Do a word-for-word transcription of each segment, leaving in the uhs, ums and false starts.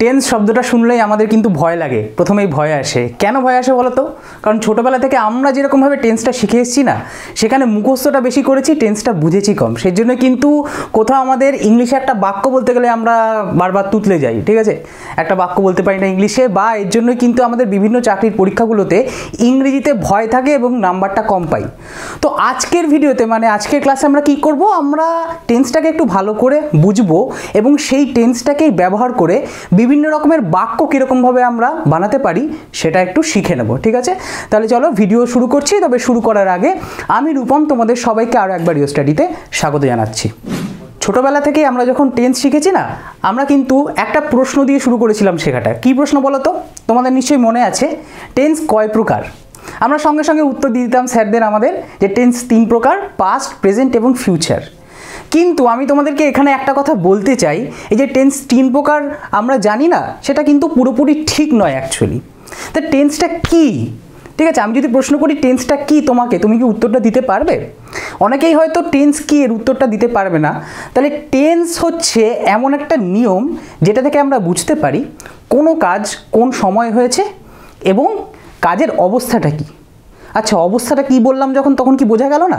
Tense শব্দটা শুনলেই আমাদের কিন্তু ভয় লাগে, প্রথমেই ভয় আসে। কেন ভয় আসে বলো তো? কারণ ছোটোবেলা থেকে আমরা যেরকমভাবে টেন্সটা শিখে এসেছি না, সেখানে মুখস্থটা বেশি করেছি, টেন্সটা বুঝেছি কম। সেই জন্য কিন্তু কোথাও আমাদের ইংলিশে একটা বাক্য বলতে গেলে আমরা বারবার তুতলে যাই, ঠিক আছে, একটা বাক্য বলতে পারি না ইংলিশে, বা এর জন্যই কিন্তু আমাদের বিভিন্ন চাকরির পরীক্ষাগুলোতে ইংরেজিতে ভয় থাকে এবং নাম্বারটা কম পাই। তো আজকের ভিডিওতে মানে আজকের ক্লাসে আমরা কি করব, আমরা টেন্সটাকে একটু ভালো করে বুঝবো এবং সেই টেন্সটাকেই ব্যবহার করে বিভিন্ন রকমের বাক্য কীরকমভাবে আমরা বানাতে পারি সেটা একটু শিখে নেব, ঠিক আছে? তাহলে চলো ভিডিও শুরু করছি। তবে শুরু করার আগে আমি রূপম তোমাদের সবাইকে আরও একবার ইও স্টাডিতে স্বাগত জানাচ্ছি। ছোটোবেলা থেকে আমরা যখন টেন্স শিখেছি না, আমরা কিন্তু একটা প্রশ্ন দিয়ে শুরু করেছিলাম শেখাটা। কী প্রশ্ন বলো তো? তোমাদের নিশ্চয়ই মনে আছে, টেন্স কয় প্রকার? আমরা সঙ্গে সঙ্গে উত্তর দিয়ে দিতাম স্যারদের আমাদের যে টেন্স তিন প্রকার, পাস্ট, প্রেজেন্ট এবং ফিউচার। কিন্তু আমি তোমাদেরকে এখানে একটা কথা বলতে চাই, এই যে টেন্স তিন প্রকার আমরা জানি না, সেটা কিন্তু পুরোপুরি ঠিক নয় অ্যাকচুয়ালি। তা টেন্সটা কী, ঠিক আছে? আমি যদি প্রশ্ন করি টেন্সটা কী তোমাকে, তুমি কি উত্তরটা দিতে পারবে? অনেকেই হয়তো টেন্স কী এর উত্তরটা দিতে পারবে না। তাহলে টেন্স হচ্ছে এমন একটা নিয়ম যেটা থেকে আমরা বুঝতে পারি কোনো কাজ কোন সময় হয়েছে এবং কাজের অবস্থাটা কী। আচ্ছা, অবস্থাটা কী বললাম যখন, তখন কি বোঝা গেল না?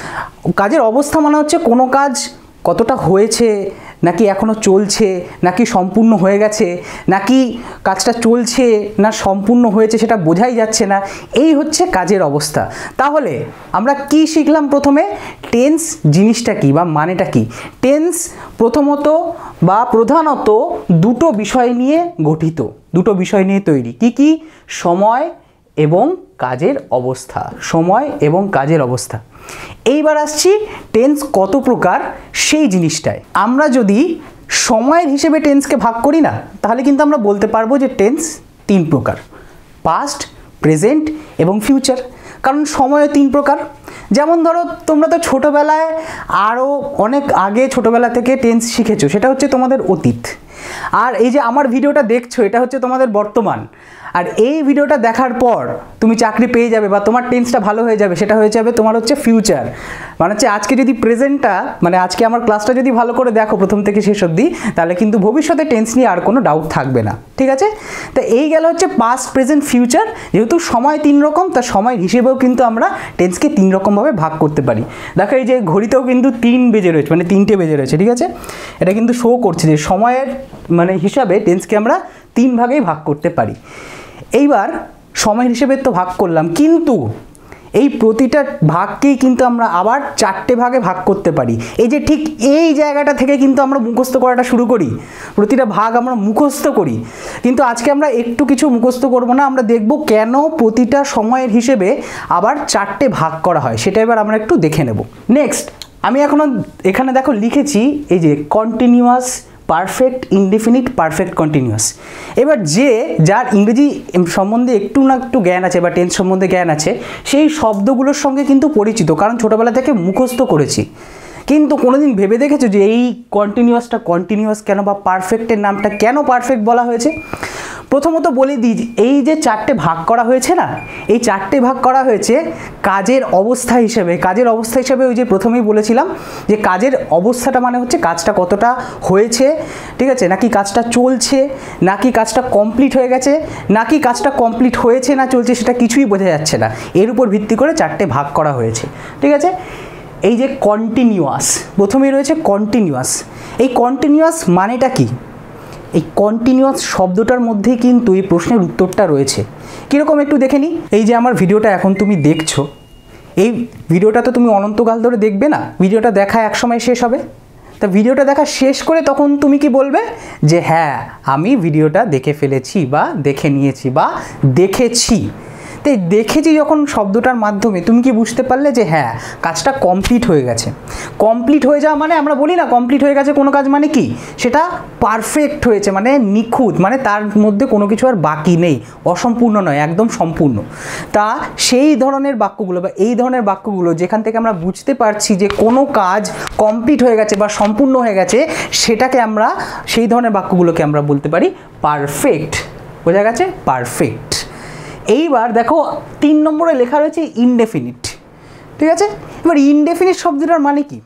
কাজের অবস্থা মানে হচ্ছে কোনো কাজ কতটা হয়েছে, নাকি এখনও চলছে, নাকি সম্পূর্ণ হয়ে গেছে, নাকি কাজটা চলছে না সম্পূর্ণ হয়েছে সেটা বোঝাই যাচ্ছে না, এই হচ্ছে কাজের অবস্থা। তাহলে আমরা কি শিখলাম প্রথমে? টেন্স জিনিসটা কী বা মানেটা কী। টেন্স প্রথমত বা প্রধানত দুটো বিষয় নিয়ে গঠিত, দুটো বিষয় নিয়ে তৈরি। কি কি? সময় এবং কাজের অবস্থা, সময় এবং কাজের অবস্থা। এইবার আসছি টেন্স কত প্রকার সেই জিনিসটায়। আমরা যদি সময়ের হিসেবে টেন্সকে ভাগ করি না, তাহলে কিন্তু আমরা বলতে পারবো যে টেন্স তিন প্রকার, পাস্ট, প্রেজেন্ট এবং ফিউচার। কারণ সময় তিন প্রকার। যেমন ধরো তোমরা তো ছোটোবেলায় আরও অনেক আগে ছোটোবেলা থেকে টেন্স শিখেছো, সেটা হচ্ছে তোমাদের অতীত। আর এই যে আমার ভিডিওটা দেখছো, এটা হচ্ছে তোমাদের বর্তমান। আর এই ভিডিওটা দেখার পর তুমি চাকরি পেয়ে যাবে বা তোমার টেন্সটা ভালো হয়ে যাবে, সেটা হয়ে যাবে তোমার হচ্ছে ফিউচার। মানে হচ্ছে আজকে যদি প্রেজেন্টটা মানে আজকে আমার ক্লাসটা যদি ভালো করে দেখো প্রথম থেকে শেষ অবধি, তাহলে কিন্তু ভবিষ্যতে টেন্স নিয়ে আর কোনো ডাউট থাকবে না, ঠিক আছে? তো এই গেল হচ্ছে পাস্ট, প্রেজেন্ট, ফিউচার। যেহেতু সময় তিন রকম, তার সময় হিসেবেও কিন্তু আমরা টেন্সকে তিন রকমভাবে ভাগ করতে পারি। দেখো এই যে ঘড়িতেও কিন্তু তিন বেজে রয়েছে, মানে তিনটে বেজে রয়েছে, ঠিক আছে? এটা কিন্তু শো করছে যে সময়ের মানে হিসাবে টেন্সকে আমরা তিন ভাগেই ভাগ করতে পারি। এইবার সময় হিসেবে তো ভাগ করলাম, কিন্তু এই প্রতিটা ভাগকেই কিন্তু আমরা আবার চারটে ভাগে ভাগ করতে পারি। এই যে ঠিক এই জায়গাটা থেকে কিন্তু আমরা মুখস্থ করাটা শুরু করি, প্রতিটা ভাগ আমরা মুখস্থ করি। কিন্তু আজকে আমরা একটু কিছু মুখস্থ করব না, আমরা দেখব কেন প্রতিটা সময়ের হিসেবে আবার চারটে ভাগ করা হয়, সেটা এবার আমরা একটু দেখে নেব। নেক্সট আমি এখনও এখানে দেখো লিখেছি এই যে continuous, perfect, indefinite, perfect, continuous. এবার যে যার ইংরেজি সম্বন্ধে একটু না একটু জ্ঞান আছে বা টেন্স সম্বন্ধে জ্ঞান আছে, সেই শব্দগুলোর সঙ্গে কিন্তু পরিচিত, কারণ ছোটোবেলা থেকে মুখস্থ করেছি। কিন্তু কোনোদিন ভেবে দেখেছো যে এই কন্টিনিউয়াসটা কন্টিনিউয়াস কেন, বা পারফেক্টের নামটা কেন পারফেক্ট বলা হয়েছে? প্রথমত বলে দিই, এই যে চারটে ভাগ করা হয়েছে না, এই চারটে ভাগ করা হয়েছে কাজের অবস্থা হিসেবে। কাজের অবস্থা হিসেবে ওই যে প্রথমেই বলেছিলাম যে কাজের অবস্থাটা মানে হচ্ছে কাজটা কতটা হয়েছে, ঠিক আছে, নাকি কাজটা চলছে, নাকি কাজটা কমপ্লিট হয়ে গেছে, নাকি কাজটা কমপ্লিট হয়েছে না চলছে সেটা কিছুই বোঝা যাচ্ছে না, এর উপর ভিত্তি করে চারটে ভাগ করা হয়েছে, ঠিক আছে? এই যে কন্টিনিউয়াস, প্রথমেই রয়েছে কন্টিনিউয়াস। এই কন্টিনিউয়াস মানেটা কি? এই কন্টিনিউয়াস শব্দটার মধ্যেই কিন্তু এই প্রশ্নের উত্তরটা রয়েছে। কীরকম একটু দেখে নিই। এই যে আমার ভিডিওটা এখন তুমি দেখছো, এই ভিডিওটা তো তুমি অনন্তকাল ধরে দেখবে না, ভিডিওটা দেখা একসময় শেষ হবে। তা ভিডিওটা দেখা শেষ করে তখন তুমি কি বলবে যে হ্যাঁ আমি ভিডিওটা দেখে ফেলেছি বা দেখে নিয়েছি বা দেখেছি। তো দেখেছি যখন শব্দটার মাধ্যমে তুমি কি বুঝতে পারলে যে হ্যাঁ কাজটা কমপ্লিট হয়ে গেছে। কমপ্লিট হয়ে যাওয়া মানে আমরা বলি না কমপ্লিট হয়ে গেছে কোনো কাজ, মানে কি সেটা পারফেক্ট হয়েছে, মানে নিখুঁত, মানে তার মধ্যে কোনো কিছু আর বাকি নেই, অসম্পূর্ণ নয়, একদম সম্পূর্ণ। তা সেই ধরনের বাক্যগুলো বা এই ধরনের বাক্যগুলো যেখান থেকে আমরা বুঝতে পারছি যে কোনো কাজ কমপ্লিট হয়ে গেছে বা সম্পূর্ণ হয়ে গেছে, সেটাকে আমরা সেই ধরনের বাক্যগুলোকে আমরা বলতে পারি পারফেক্ট। বোঝা গেছে? পারফেক্ট। এইবার দেখো তিন নম্বরে লেখা রয়েছে ইনডেফিনিট, ঠিক আছে? এবার ইনডেফিনিট শব্দটার মানে কি?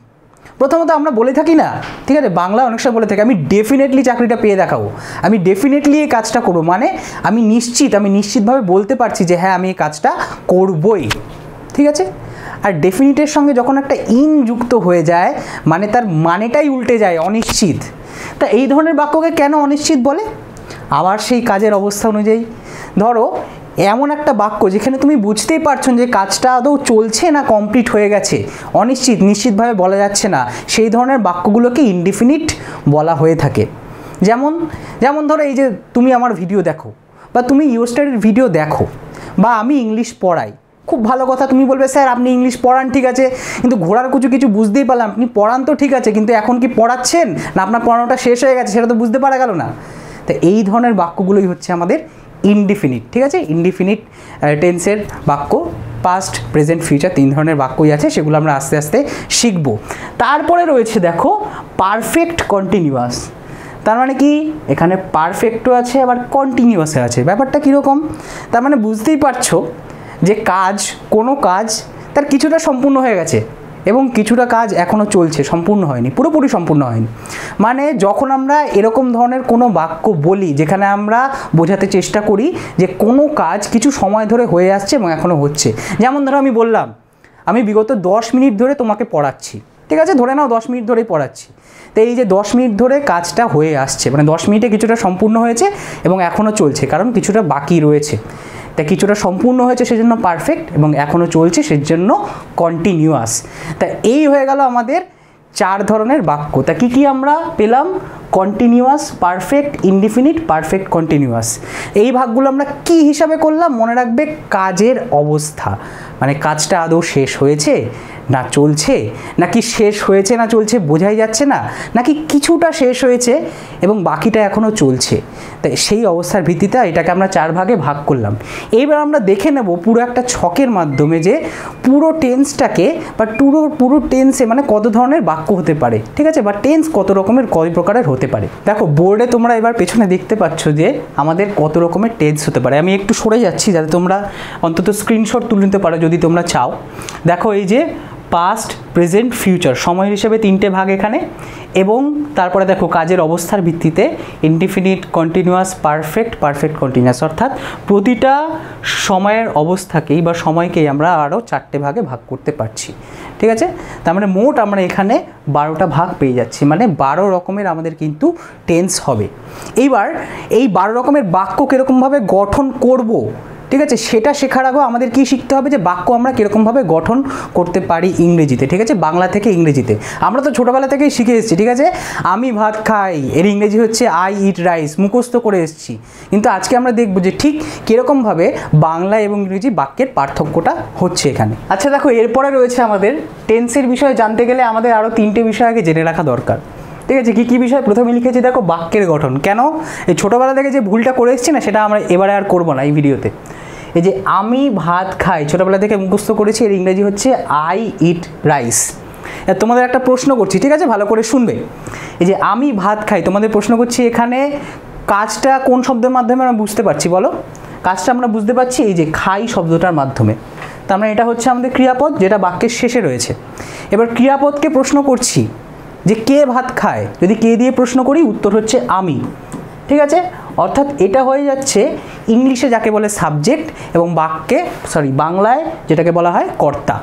প্রথমত আমরা বলে থাকি না, ঠিক আছে, বাংলা অনেক সময় বলে থাকি আমি ডেফিনেটলি চাকরিটা পেয়ে দেখাবো, আমি ডেফিনেটলি এই কাজটা করবো, মানে আমি নিশ্চিত, আমি নিশ্চিতভাবে বলতে পারছি যে হ্যাঁ আমি এই কাজটা করবই, ঠিক আছে। আর ডেফিনিটের সঙ্গে যখন একটা ইন যুক্ত হয়ে যায় মানে তার মানেটাই উল্টে যায়, অনিশ্চিত। তা এই ধরনের বাক্যকে কেন অনিশ্চিত বলে? আবার সেই কাজের অবস্থা অনুযায়ী, ধরো এমন একটা বাক্য যেখানে তুমি বুঝতেই পারছো যে কাজটা আদৌ চলছে না কমপ্লিট হয়ে গেছে, অনিশ্চিত, নিশ্চিতভাবে বলা যাচ্ছে না, সেই ধরনের বাক্যগুলোকে ইনডিফিনিট বলা হয়ে থাকে। যেমন যেমন ধরো এই যে তুমি আমার ভিডিও দেখো, বা তুমি ইউস্টাডির ভিডিও দেখো, বা আমি ইংলিশ পড়াই, খুব ভালো কথা, তুমি বলবে স্যার আপনি ইংলিশ পড়ান ঠিক আছে, কিন্তু ঘোড়ার কুচু কিছু বুঝতেই পারলাম, আপনি পড়ান তো ঠিক আছে, কিন্তু এখন কি পড়াচ্ছেন না আপনার পড়ানোটা শেষ হয়ে গেছে সেটা তো বুঝতে পারা গেল না। তো এই ধরনের বাক্যগুলোই হচ্ছে আমাদের ইনডিফিনিট, ঠিক আছে। ইনডিফিনিট টেন্সের বাক্য পাস্ট, প্রেজেন্ট, ফিউচার তিন ধরনের বাক্যই আছে, সেগুলো আমরা আস্তে আস্তে শিখব। তারপরে রয়েছে দেখো পারফেক্ট কন্টিনিউয়াস। তার মানে কি, এখানে পারফেক্টও আছে আবার কন্টিনিউয়াসও আছে। ব্যাপারটা কীরকম? তার মানে বুঝতেই পারছো যে কাজ, কোনো কাজ তার কিছুটা সম্পূর্ণ হয়ে গেছে এবং কিছুটা কাজ এখনও চলছে, সম্পূর্ণ হয়নি, পুরোপুরি সম্পূর্ণ হয়নি। মানে যখন আমরা এরকম ধরনের কোনো বাক্য বলি যেখানে আমরা বোঝাতে চেষ্টা করি যে কোনো কাজ কিছু সময় ধরে হয়ে আসছে এবং এখনও হচ্ছে, যেমন ধরো আমি বললাম আমি বিগত দশ মিনিট ধরে তোমাকে পড়াচ্ছি, ঠিক আছে, ধরে নাও দশ মিনিট ধরেই পড়াচ্ছি। তো এই যে দশ মিনিট ধরে কাজটা হয়ে আসছে, মানে দশ মিনিটে কিছুটা সম্পূর্ণ হয়েছে এবং এখনও চলছে, কারণ কিছুটা বাকি রয়েছে। তা কিছুটা সম্পূর্ণ হয়েছে সেজন্য পারফেক্ট, এবং এখনও চলছে সেজন্য কন্টিনিউয়াস। তা এই হয়ে গেল আমাদের চার ধরনের বাক্য। তা কী কী আমরা পেলাম? Continuous, perfect, indefinite, perfect, continuous. এই ভাগগুলো আমরা কি হিসাবে করলাম? মনে রাখবে কাজের অবস্থা, মানে কাজটা আদৌ শেষ হয়েছে না চলছে, নাকি শেষ হয়েছে না চলছে বোঝাই যাচ্ছে না, নাকি কিছুটা শেষ হয়েছে এবং বাকিটা এখনও চলছে। তাই সেই অবস্থার ভিত্তিতে এটাকে আমরা চার ভাগে ভাগ করলাম। এইবার আমরা দেখে নেব পুরো একটা ছকের মাধ্যমে যে পুরো টেন্সটাকে বা পুরো পুরো টেন্সে মানে কত ধরনের বাক্য হতে পারে, ঠিক আছে, বা টেন্স কত রকমের কয় প্রকারের হতে পারে। দেখো বোর্ডে তোমরা এবার পেছনে দেখতে পাচ্ছ যে আমাদের কত রকমের টেন্স হতে পারে। আমি একটু সরে যাচ্ছি যাতে তোমরা অন্তত স্ক্রিনশট তুলে নিতে পারো যদি তোমরা চাও। দেখো এই যে পাস্ট, প্রেজেন্ট, ফিউচার সময় হিসেবে তিনটে ভাগ এখানে, এবং তারপরে দেখো কাজের অবস্থার ভিত্তিতে indefinite, continuous, perfect, perfect continuous, অর্থাৎ প্রতিটা সময়ের অবস্থাকেই বা সময়কেই আমরা আরও চারটে ভাগে ভাগ করতে পারছি, ঠিক আছে। তার মানে মোট আমরা এখানে বারোটা ভাগ পেয়ে যাচ্ছি, মানে বারো রকমের আমাদের কিন্তু টেন্স হবে। এইবার এই বারো রকমের বাক্য কীরকমভাবে গঠন করব, ঠিক আছে, সেটা শেখার আগেও আমাদের কি শিখতে হবে যে বাক্য আমরা কীরকমভাবে গঠন করতে পারি ইংরেজিতে, ঠিক আছে, বাংলা থেকে ইংরেজিতে। আমরা তো ছোটোবেলা থেকেই শিখে এসেছি, ঠিক আছে, আমি ভাত খাই এর ইংরেজি হচ্ছে আই ইট রাইস, মুখস্থ করে এসেছি। কিন্তু আজকে আমরা দেখব যে ঠিক কীরকমভাবে বাংলা এবং ইংরেজি বাক্যের পার্থক্যটা হচ্ছে এখানে। আচ্ছা দেখো, এরপরে রয়েছে আমাদের টেন্সের বিষয়ে জানতে গেলে আমাদের আরও তিনটে বিষয় আগে জেনে রাখা দরকার, ঠিক আছে। কী কী বিষয়? প্রথমে লিখেছি দেখো বাক্যের গঠন। কেন? এই ছোটোবেলা থেকে যে ভুলটা করে এসেছি না, সেটা আমরা এবারে আর করবো না এই ভিডিওতে। এই যে আমি ভাত খাই ছোটোবেলা থেকে মুখস্থ করেছি, এর ইংরেজি হচ্ছে আই ইট রাইস। তোমাদের একটা প্রশ্ন করছি, ঠিক আছে, ভালো করে শুনবে। এই যে আমি ভাত খাই, তোমাদের প্রশ্ন করছি এখানে কাজটা কোন শব্দের মাধ্যমে আমরা বুঝতে পারছি বলো? কাজটা আমরা বুঝতে পারছি এই যে খাই শব্দটার মাধ্যমে। তার মানে এটা হচ্ছে আমাদের ক্রিয়াপদ যেটা বাক্যের শেষে রয়েছে। এবার ক্রিয়াপদকে প্রশ্ন করছি যে কে ভাত খায়, যদি কে দিয়ে প্রশ্ন করি উত্তর হচ্ছে আমি, ঠিক আছে। অর্থাৎ এটা হয়ে যাচ্ছে ইংলিশে যাকে বলে সাবজেক্ট এবং বাক্যে সরি বাংলায় যেটাকে বলা হয় কর্তা।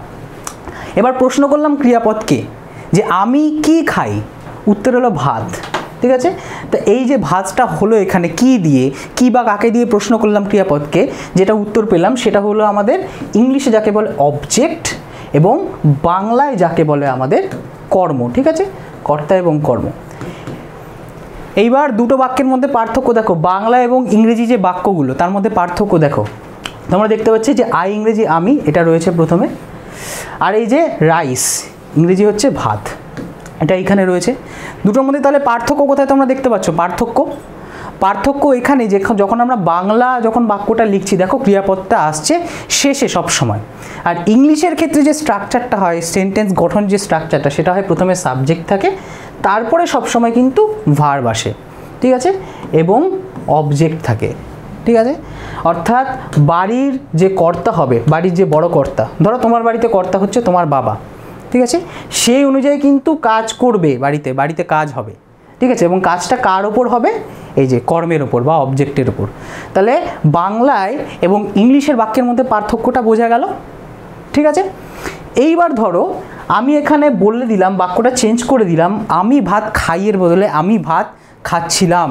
এবার প্রশ্ন করলাম ক্রিয়াপদকে যে আমি কি খাই, উত্তর হলো ভাত, ঠিক আছে। তো এই যে ভাতটা হলো এখানে কি দিয়ে, কি বা কাকে দিয়ে প্রশ্ন করলাম ক্রিয়াপদকে, যেটা উত্তর পেলাম সেটা হলো আমাদের ইংলিশে যাকে বলে অবজেক্ট এবং বাংলায় যাকে বলে আমাদের কর্ম, ঠিক আছে, কর্তা এবং কর্ম। এইবার দুটো বাক্যের মধ্যে পার্থক্য দেখো, বাংলা এবং ইংরেজি যে বাক্যগুলো তার মধ্যে পার্থক্য দেখো। তোমরা দেখতে পাচ্ছি যে আই ইংরেজি আমি, এটা রয়েছে প্রথমে, আর এই যে রাইস ইংরেজি হচ্ছে ভাত, এটা এইখানে রয়েছে। দুটোর মধ্যে তাহলে পার্থক্য কোথায় তোমরা দেখতে পাচ্ছ? পার্থক্য পার্থক্য এখানে যে যখন আমরা বাংলা যখন বাক্যটা লিখছি দেখো ক্রিয়াপদটা আসছে শেষে সব সময়, আর ইংলিশের ক্ষেত্রে যে স্ট্রাকচারটা হয় সেন্টেন্স গঠন যে স্ট্রাকচারটা সেটা হয় প্রথমে সাবজেক্ট থাকে, তারপরে সবসময় কিন্তু ভার্ব আসে, ঠিক আছে, এবং অবজেক্ট থাকে, ঠিক আছে। অর্থাৎ বাড়ির যে কর্তা হবে, বাড়ির যে বড় কর্তা, ধরো তোমার বাড়িতে কর্তা হচ্ছে তোমার বাবা, ঠিক আছে, সেই অনুযায়ী কিন্তু কাজ করবে, বাড়িতে বাড়িতে কাজ হবে, ঠিক আছে, এবং কাজটা কার ওপর হবে, এই যে কর্মের ওপর বা অবজেক্টের ওপর। তাহলে বাংলায় এবং ইংলিশের বাক্যের মধ্যে পার্থক্যটা বোঝা গেল, ঠিক আছে। এইবার ধরো আমি এখানে বলে দিলাম, বাক্যটা চেঞ্জ করে দিলাম, আমি ভাত খাইয়ের বদলে আমি ভাত খাচ্ছিলাম।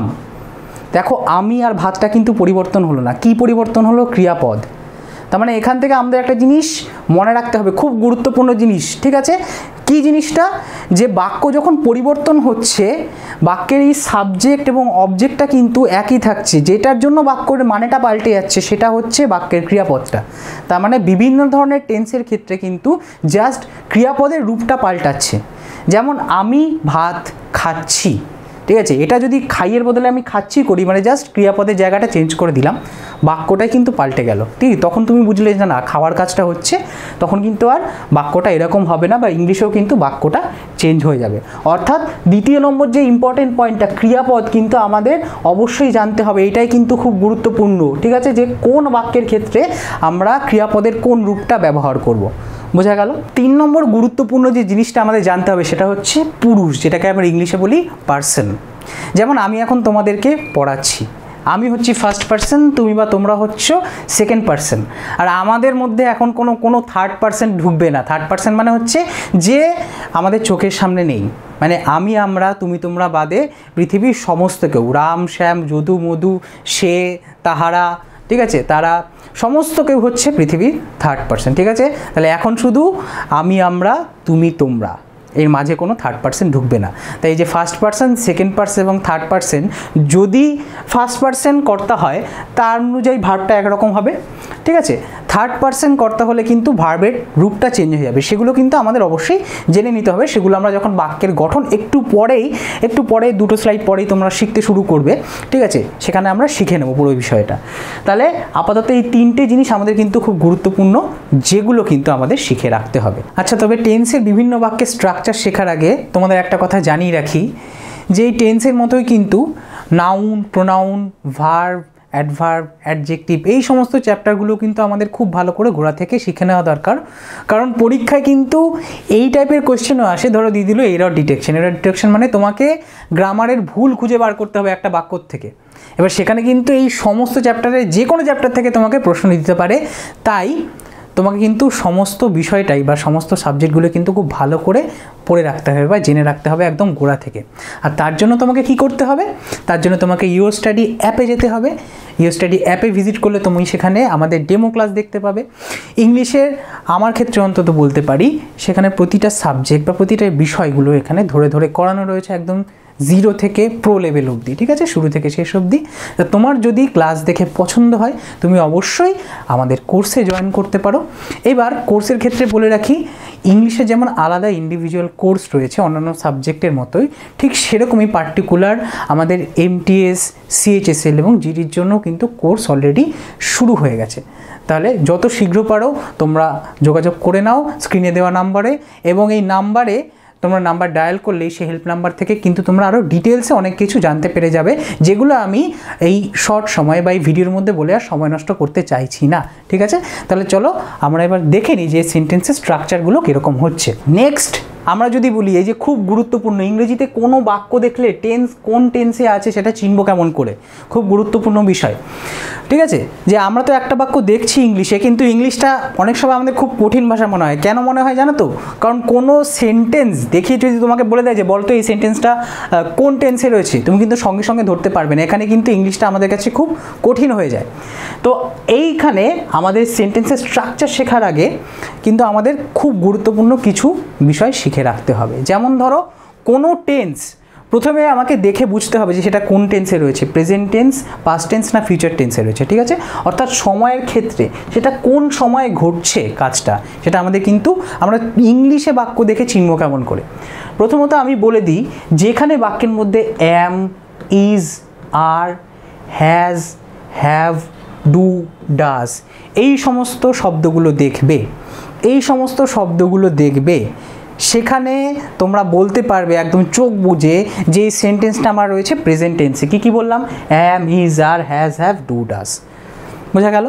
দেখো আমি আর ভাতটা কিন্তু পরিবর্তন হলো না, কি পরিবর্তন হলো, ক্রিয়াপদ। তার মানে এখান থেকে আমাদের একটা জিনিস মনে রাখতে হবে, খুব গুরুত্বপূর্ণ জিনিস, ঠিক আছে। কি জিনিসটা, যে বাক্য যখন পরিবর্তন হচ্ছে বাক্যের এই সাবজেক্ট এবং অবজেক্টটা কিন্তু একই থাকছে, যেটার জন্য বাক্যের মানেটা পাল্টে যাচ্ছে সেটা হচ্ছে বাক্যের ক্রিয়াপদটা। তার মানে বিভিন্ন ধরনের টেন্সের ক্ষেত্রে কিন্তু জাস্ট ক্রিয়াপদের রূপটা পাল্টাচ্ছে। যেমন আমি ভাত খাচ্ছি, ঠিক আছে, এটা যদি খাইয়ের বদলে আমি খাচ্ছি করি, মানে জাস্ট ক্রিয়াপদের জায়গাটা চেঞ্জ করে দিলাম, বাক্যটাই কিন্তু পাল্টে গেল, ঠিক। তখন তুমি বুঝলে যে না খাওয়ার কাজটা হচ্ছে, তখন কিন্তু আর বাক্যটা এরকম হবে না, বা ইংলিশেও কিন্তু বাক্যটা চেঞ্জ হয়ে যাবে। অর্থাৎ দ্বিতীয় নম্বর যে ইম্পর্টেন্ট পয়েন্টটা, ক্রিয়াপদ কিন্তু আমাদের অবশ্যই জানতে হবে, এটাই কিন্তু খুব গুরুত্বপূর্ণ, ঠিক আছে, যে কোন বাক্যের ক্ষেত্রে আমরা ক্রিয়াপদের কোন রূপটা ব্যবহার করব। বোঝা গেল। তিন নম্বর গুরুত্বপূর্ণ যে জিনিসটা আমাদের জানতে হবে সেটা হচ্ছে পুরুষ, যেটাকে আমরা ইংলিশে বলি পার্সন। যেমন আমি এখন তোমাদেরকে পড়াচ্ছি, আমি হচ্ছি ফার্স্ট পার্সন, তুমি বা তোমরা হচ্ছ সেকেন্ড পার্সন, আর আমাদের মধ্যে এখন কোনো কোনো থার্ড পার্সন ঢুকবে না। থার্ড পার্সন মানে হচ্ছে যে আমাদের চোখের সামনে নেই, মানে আমি আমরা তুমি তোমরা বাদে পৃথিবীর সমস্ত কেউ, রাম শ্যাম যদু মধু সে তাহারা, ঠিক আছে, তারা সমস্ত কেউ হচ্ছে পৃথিবীর থার্ড পার্সন, ঠিক আছে। তাহলে এখন শুধু আমি আমরা তুমি তোমরা, এর মাঝে কোনো থার্ড পার্সন ঢুকবে না। তাই এই যে ফার্স্ট পার্সন, সেকেন্ড পার্সন এবং থার্ড পার্সন, যদি ফার্স্ট পার্সন কর্তা হয় তার অনুযায়ী ভার্বটা একরকম হবে, ঠিক আছে। থার্ড পার্সন কর্তা হলে কিন্তু ভার্বের রূপটা চেঞ্জ হয়ে যাবে, সেগুলো কিন্তু আমাদের অবশ্যই জেনে নিতে হবে। সেগুলো আমরা যখন বাক্যের গঠন একটু পরেই একটু পরে দুটো স্লাইড পরেই তোমরা শিখতে শুরু করবে, ঠিক আছে, সেখানে আমরা শিখে নেব পুরো বিষয়টা। তাহলে আপাতত এই তিনটে জিনিস আমাদের কিন্তু খুব গুরুত্বপূর্ণ, যেগুলো কিন্তু আমাদের শিখে রাখতে হবে। আচ্ছা, তবে টেন্সের বিভিন্ন বাক্যের স্ট্রাকচার শেখার আগে তোমাদের একটা কথা জানিয়ে রাখি, যে এই টেন্সের মতোই কিন্তু noun, pronoun, verb, adverb, adjective, এই সমস্ত চ্যাপ্টারগুলো কিন্তু আমাদের খুব ভালো করে গোড়া থেকে শিখে নেওয়া দরকার। কারণ পরীক্ষায় কিন্তু এই টাইপের কোয়েশ্চেনও আসে, ধরো দিয়ে দিল এরর ডিটেকশন। এরর ডিটেকশন মানে তোমাকে গ্রামারের ভুল খুঁজে বার করতে হবে একটা বাক্য থেকে। এবার সেখানে কিন্তু এই সমস্ত চ্যাপ্টারে যে কোনো চ্যাপ্টার থেকে তোমাকে প্রশ্ন দিতে পারে, তাই তোমাকে কিন্তু সমস্ত বিষয়টাই বা সমস্ত সাবজেক্টগুলো কিন্তু খুব ভালো করে পড়ে রাখতে হবে বা জেনে রাখতে হবে একদম গোড়া থেকে। আর তার জন্য তোমাকে কি করতে হবে, তার জন্য তোমাকে ইউ স্টাডি অ্যাপে যেতে হবে। ইউ স্টাডি অ্যাপে ভিজিট করলে তুমি সেখানে আমাদের ডেমো ক্লাস দেখতে পাবে। ইংলিশের আমার ক্ষেত্রে অন্তত বলতে পারি, সেখানে প্রতিটা সাবজেক্ট বা প্রতিটা বিষয়গুলো এখানে ধরে ধরে করানো রয়েছে, একদম জিরো থেকে প্রো লেভেল অবধি, ঠিক আছে, শুরু থেকে শেষ অবধি। তা তোমার যদি ক্লাস দেখে পছন্দ হয় তুমি অবশ্যই আমাদের কোর্সে জয়েন করতে পারো। এবার কোর্সের ক্ষেত্রে বলে রাখি, ইংলিশে যেমন আলাদা ইন্ডিভিজুয়াল কোর্স রয়েছে অন্যান্য সাবজেক্টের মতোই, ঠিক সেরকমই পার্টিকুলার আমাদের এমটিএস, সিএইচএসএল এবং জিডির জন্য কিন্তু কোর্স অলরেডি শুরু হয়ে গেছে। তাহলে যত শীঘ্র পারো তোমরা যোগাযোগ করে নাও স্ক্রিনে দেওয়া নাম্বারে, এবং এই নাম্বারে তোমরা নাম্বার ডায়াল করলেই সেই হেল্প নাম্বার থেকে কিন্তু তোমরা আরও ডিটেলসে অনেক কিছু জানতে পেরে যাবে, যেগুলো আমি এই শর্ট সময় বা এই ভিডিওর মধ্যে বলে আর সময় নষ্ট করতে চাইছি না, ঠিক আছে। তাহলে চলো আমরা এবার দেখে নিই যে সেন্টেন্সের স্ট্রাকচারগুলো কীরকম হচ্ছে। নেক্সট আমরা যদি বলি, এই যে খুব গুরুত্বপূর্ণ, ইংরেজিতে কোনো বাক্য দেখলে টেন্স কোন টেন্সে আছে সেটা চিনবো কেমন করে, খুব গুরুত্বপূর্ণ বিষয়, ঠিক আছে। যে আমরা তো একটা বাক্য দেখছি ইংলিশে, কিন্তু ইংলিশটা অনেক সময় আমাদের খুব কঠিন ভাষা মনে হয়। কেন মনে হয় জানো তো? কারণ কোনো সেন্টেন্স দেখে যদি তোমাকে বলে দেয় যে বলতো এই সেন্টেন্সটা কোন টেন্সে রয়েছে, তুমি কিন্তু সঙ্গে সঙ্গে ধরতে পারবে না। এখানে কিন্তু ইংলিশটা আমাদের কাছে খুব কঠিন হয়ে যায়। তো এইখানে আমাদের সেন্টেন্সের স্ট্রাকচার শেখার আগে কিন্তু আমাদের খুব গুরুত্বপূর্ণ কিছু বিষয় শিখে রাখতে হবে। যেমন ধরো কোনো টেন্স প্রথমে আমাকে দেখে বুঝতে হবে যে সেটা কোন টেন্সে রয়েছে, প্রেজেন্ট টেন্স, পাস্ট টেন্স না ফিউচার টেন্সে রয়েছে, ঠিক আছে। অর্থাৎ সময়ের ক্ষেত্রে সেটা কোন সময়ে ঘটছে কাজটা, সেটা আমাদের কিন্তু আমরা ইংলিশে বাক্য দেখে চিনব কেমন করে। প্রথমত আমি বলে দিই, যেখানে বাক্যের মধ্যে am, is, are, has, have, do, does এই সমস্ত শব্দগুলো দেখবে, এই সমস্ত শব্দগুলো দেখবে সেখানে তোমরা বলতে পারবে একদম চোখ বুজে যে এই সেন্টেন্সটা আমার রয়েছে প্রেজেন্ট টেন্সে। কী কী বললাম? Am, is, are, has, have, do, does. বোঝা গেল?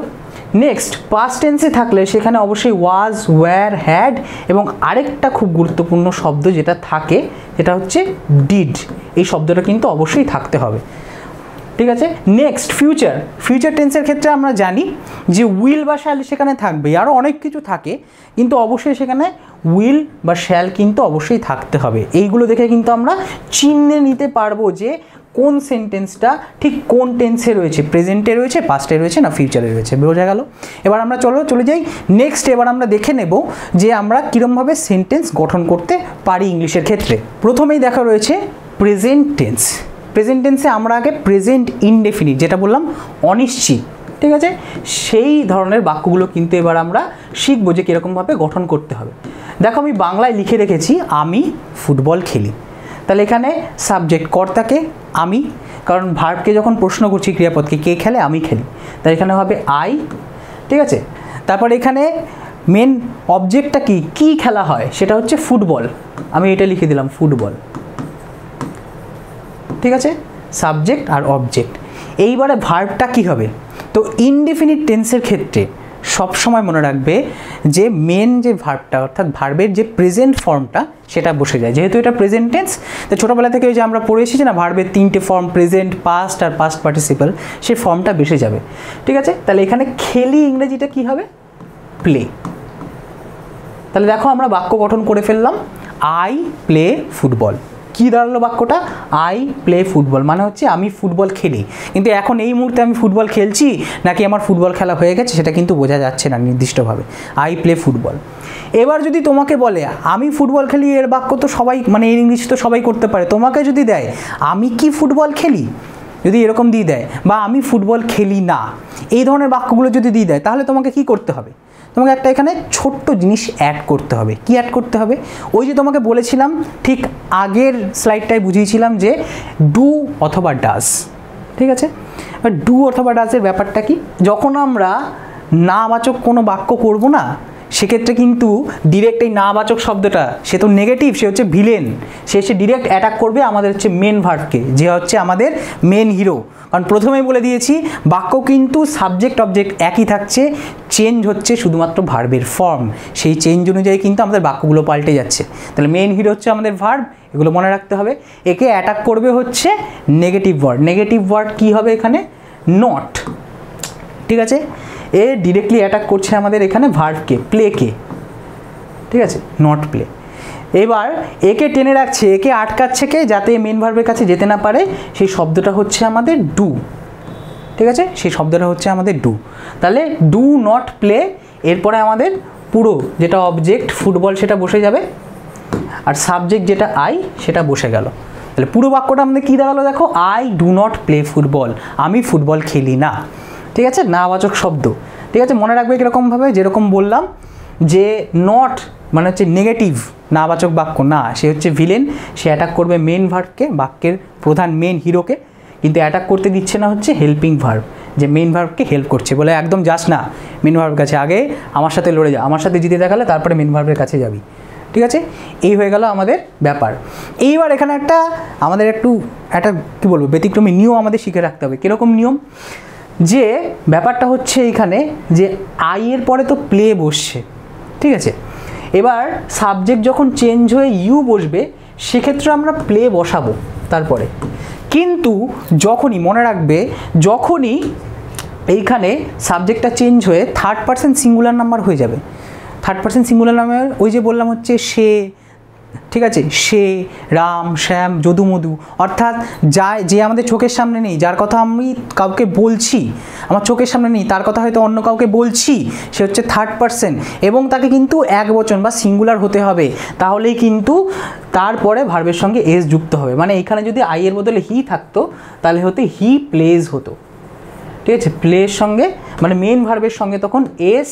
নেক্সট পাস্ট টেন্সে থাকলে সেখানে অবশ্যই ওয়াজ, ওয়্যার, হ্যাড এবং আরেকটা খুব গুরুত্বপূর্ণ শব্দ যেটা থাকে সেটা হচ্ছে ডিড। এই শব্দটা কিন্তু অবশ্যই থাকতে হবে, ঠিক আছে। Next future. ফিউচার টেন্সের ক্ষেত্রে আমরা জানি যে উইল বা শ্যাল সেখানে থাকবে, আরও অনেক কিছু থাকে, কিন্তু অবশ্যই সেখানে উইল বা শ্যাল কিন্তু অবশ্যই থাকতে হবে। এইগুলো দেখে কিন্তু আমরা চিহ্নে নিতে পারবো যে কোন সেন্টেন্সটা ঠিক কোন টেন্সে রয়েছে, প্রেজেন্টে রয়েছে, পাস্টে রয়েছে না ফিউচারে রয়েছে, বোঝা গেল। এবার আমরা চলো চলে যাই নেক্সট। এবার আমরা দেখে নেব যে আমরা কীরকমভাবে সেন্টেন্স গঠন করতে পারি ইংলিশের ক্ষেত্রে। প্রথমেই দেখা রয়েছে প্রেজেন্ট টেন্স। প্রেজেন্ট টেন্সে আমরা আগে প্রেজেন্ট ইনডেফিনিট, যেটা বললাম অনিশ্চিত, ঠিক আছে, সেই ধরনের বাক্যগুলো কিন্তু এবার আমরা শিখবো যে কীরকমভাবে গঠন করতে হবে। দেখো আমি বাংলায় লিখে রেখেছি আমি ফুটবল খেলি। তাহলে এখানে সাবজেক্ট কর্তাকে আমি, কারণ ভার্বকে যখন প্রশ্ন করছি ক্রিয়াপদকে কে খেলে, আমি খেলি, তাই এখানে হবে আই, ঠিক আছে। তারপর এখানে মেন অবজেক্টটা কি, কি খেলা হয়, সেটা হচ্ছে ফুটবল, আমি এটা লিখে দিলাম ফুটবল, ঠিক আছে, সাবজেক্ট আর অবজেক্ট। এইবারে ভার্বটা কি হবে, তো ইনডেফিনিট টেন্সের ক্ষেত্রে সবসময় মনে রাখবে যে মেন যে ভার্বটা অর্থাৎ ভার্বের যে প্রেজেন্ট ফর্মটা সেটা বসে যায়। যেহেতু এটা প্রেজেন্ট টেন্স, তো ছোটোবেলা থেকে ওই যে আমরা পড়ে এসেছি না ভার্বের তিনটে ফর্ম, প্রেজেন্ট, পাস্ট আর পাস্ট পার্টিসিপল, সেই ফর্মটা বেসে যাবে, ঠিক আছে। তাহলে এখানে খেলি ইংরেজিটা কি হবে, প্লে। তাহলে দেখো আমরা বাক্য গঠন করে ফেললাম, আই প্লে ফুটবল। কী দাঁড়ালো বাক্যটা, আই প্লে ফুটবল, মানে হচ্ছে আমি ফুটবল খেলি। কিন্তু এখন এই মুহূর্তে আমি ফুটবল খেলছি নাকি আমার ফুটবল খেলা হয়ে গেছে সেটা কিন্তু বোঝা যাচ্ছে না নির্দিষ্টভাবে, আই প্লে ফুটবল। এবার যদি তোমাকে বলে আমি ফুটবল খেলি, এর বাক্য তো সবাই মানে এর ইংলিশ তো সবাই করতে পারে। তোমাকে যদি দেয় আমি কি ফুটবল খেলি, যদি এরকম দিয়ে দেয়, বা আমি ফুটবল খেলি না, এই ধরনের বাক্যগুলো যদি দিয়ে দেয়, তাহলে তোমাকে কি করতে হবে, তোমাকে একটা এখানে ছোট্ট জিনিস অ্যাড করতে হবে। কি অ্যাড করতে হবে, ওই যে তোমাকে বলেছিলাম ঠিক আগের স্লাইডটায় বুঝিয়েছিলাম যে ডু অথবা ডাজ, ঠিক আছে। এবার ডু অথবা ডাজের ব্যাপারটা কি, যখন আমরা নাবাচক কোনো বাক্য করব না সেক্ষেত্রে কিন্তু ডিরেক্ট এই নাবাচক শব্দটা, সে তো নেগেটিভ, সে হচ্ছে ভিলেন, সে এসে ডিরেক্ট অ্যাটাক করবে আমাদের হচ্ছে মেন ভার্বকে, যে হচ্ছে আমাদের মেন হিরো। কারণ প্রথমেই বলে দিয়েছি বাক্য কিন্তু সাবজেক্ট অবজেক্ট একই থাকছে, চেঞ্জ হচ্ছে শুধুমাত্র ভার্বের ফর্ম, সেই চেঞ্জ অনুযায়ী কিন্তু আমাদের বাক্যগুলো পাল্টে যাচ্ছে। তাহলে মেন হিরো হচ্ছে আমাদের ভার্ব, এগুলো মনে রাখতে হবে। একে অ্যাটাক করবে হচ্ছে নেগেটিভ ওয়ার্ড। নেগেটিভ ওয়ার্ড কী হবে এখানে, নট, ঠিক আছে। এ ডিরেক্টলি অ্যাটাক করছে আমাদের এখানে ভার্বকে, প্লেকে, ঠিক আছে, নট প্লে। এবার একে টেনে রাখছে, একে আটকাচ্ছে কে, যাতে মেন ভার্বের কাছে যেতে না পারে, সেই শব্দটা হচ্ছে আমাদের ডু, ঠিক আছে, সেই শব্দটা হচ্ছে আমাদের ডু। তাহলে ডু নট প্লে, এরপরে আমাদের পুরো যেটা অবজেক্ট ফুটবল সেটা বসে যাবে, আর সাবজেক্ট যেটা আই সেটা বসে গেল। তাহলে পুরো বাক্যটা আমাদের কী দাঁড়ালো দেখো, I do not play football, আমি ফুটবল খেলি না, ঠিক আছে, নাবাচক শব্দ, ঠিক আছে। মনে রাখবে কীরকমভাবে, যেরকম বললাম যে নট মানে হচ্ছে নেগেটিভ নাবাচক বাক্য, না, সে হচ্ছে ভিলেন, সে অ্যাটাক করবে মেন ভার্বকে, বাক্যের প্রধান মেন হিরোকে, কিন্তু অ্যাটাক করতে দিচ্ছে না হচ্ছে হেল্পিং ভার্ব, যে মেন ভার্বকে হেল্প করছে, বলে একদম যাস না মেন ভার্বের কাছে, আগে আমার সাথে লড়ে যা, আমার সাথে জিতে দেখালে তারপরে মেন ভার্বের কাছে যাবি, ঠিক আছে। এই হয়ে গেল আমাদের ব্যাপার। এইবার এখানে একটা আমাদের একটু একটা কী বলবো ব্যতিক্রমী নিয়ম আমাদের শিখে রাখতে হবে। কীরকম নিয়ম, যে ব্যাপারটা হচ্ছে এইখানে যে আইয়ের পরে তো প্লে বসছে, ঠিক আছে। এবার সাবজেক্ট যখন চেঞ্জ হয়ে ইউ বসবে সেক্ষেত্রে আমরা প্লে বসাবো তারপরে, কিন্তু যখনই মনে রাখবে যখনই এইখানে সাবজেক্টটা চেঞ্জ হয়ে থার্ড পারসন সিঙ্গুলার নাম্বার হয়ে যাবে, থার্ড পারসন সিঙ্গুলার নাম্বার ওই যে বললাম হচ্ছে সে, ঠিক আছে, সে, রাম, শ্যাম, যদু, মধু, অর্থাৎ যা যে আমাদের চোখের সামনে নেই, যার কথা আমি কাউকে বলছি আমার চোখের সামনে নেই, তার কথা হয়তো অন্য কাউকে বলছি, সে হচ্ছে থার্ড পারসন, এবং তাকে কিন্তু এক বচন বা সিঙ্গুলার হতে হবে, তাহলেই কিন্তু তারপরে ভার্বের সঙ্গে এস যুক্ত হবে। মানে এখানে যদি আই এর বদলে হি থাকতো তাহলে হতে হি প্লেজ হতো, ঠিক আছে, প্লের সঙ্গে মানে মেন ভার্বের সঙ্গে তখন এস,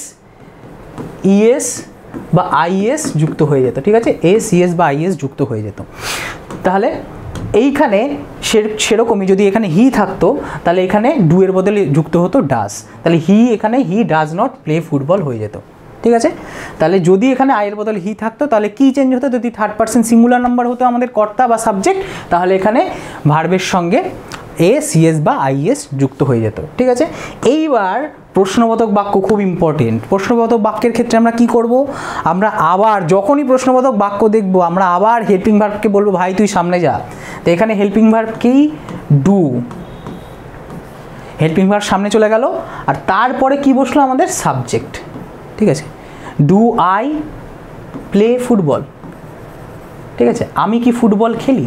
ইএস বা আইএস যুক্ত হয়ে যেত, ঠিক আছে, এস, ইএস বা আইএস যুক্ত হয়ে যেত। তাহলে এইখানে সে সেরকমই যদি এখানে হি থাকতো তাহলে এখানে ডু এর বদলে যুক্ত হতো ডাজ, তাহলে হি এখানে he does not play football হয়ে যেত, ঠিক আছে। তাহলে যদি এখানে আইয়ের বদলে হি থাকতো তাহলে কি চেঞ্জ হতো, যদি থার্ড পারসন সিঙ্গুলার নাম্বার হতো আমাদের কর্তা বা সাবজেক্ট, তাহলে এখানে ভার্বের সঙ্গে এস, ইএস বা আইএস যুক্ত হয়ে যেত, ঠিক আছে। এইবার প্রশ্নবোধক বাক্য খুব ইম্পর্টেন্ট। প্রশ্নবোধক বাক্যের ক্ষেত্রে আমরা কি করব, আমরা আবার যখনই প্রশ্নবোধক বাক্য দেখব আমরা আবার হেল্পিং ভার্বকে বলবো ভাই তুই সামনে যা। তো এখানে হেল্পিং ভার্ব কি, ডু, হেল্পিং ভার্ব সামনে চলে গেল, আর তারপরে কি বসলো আমাদের সাবজেক্ট। ঠিক আছে, ডু আই প্লে ফুটবল, ঠিক আছে, আমি কি ফুটবল খেলি,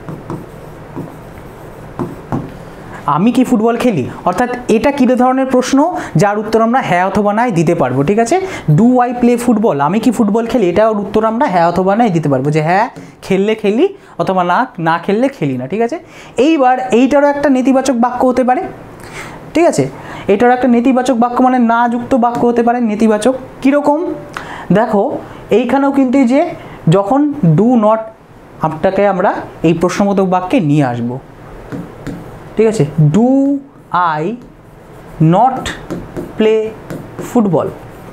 আমি কি ফুটবল খেলি, অর্থাৎ এটা কী ধরনের প্রশ্ন যার উত্তর আমরা হ্যাঁ অথবা নাই দিতে পারবো। ঠিক আছে, ডু আই প্লে ফুটবল, আমি কি ফুটবল খেলি, এটার উত্তর আমরা হ্যাঁ অথবা নাই দিতে পারবো, যে হ্যাঁ খেললে খেলি অথবা না না খেললে খেলি না। ঠিক আছে, এইবার এইটারও একটা নেতিবাচক বাক্য হতে পারে। ঠিক আছে, এটারও একটা নেতিবাচক বাক্য মানে না যুক্ত বাক্য হতে পারে নেতিবাচক। কীরকম দেখো, এইখানেও কিন্তু যে যখন ডু নট আপনাকে আমরা এই প্রশ্নবোধক বাক্যে নিয়ে আসবো। ঠিক আছে, do I not play football,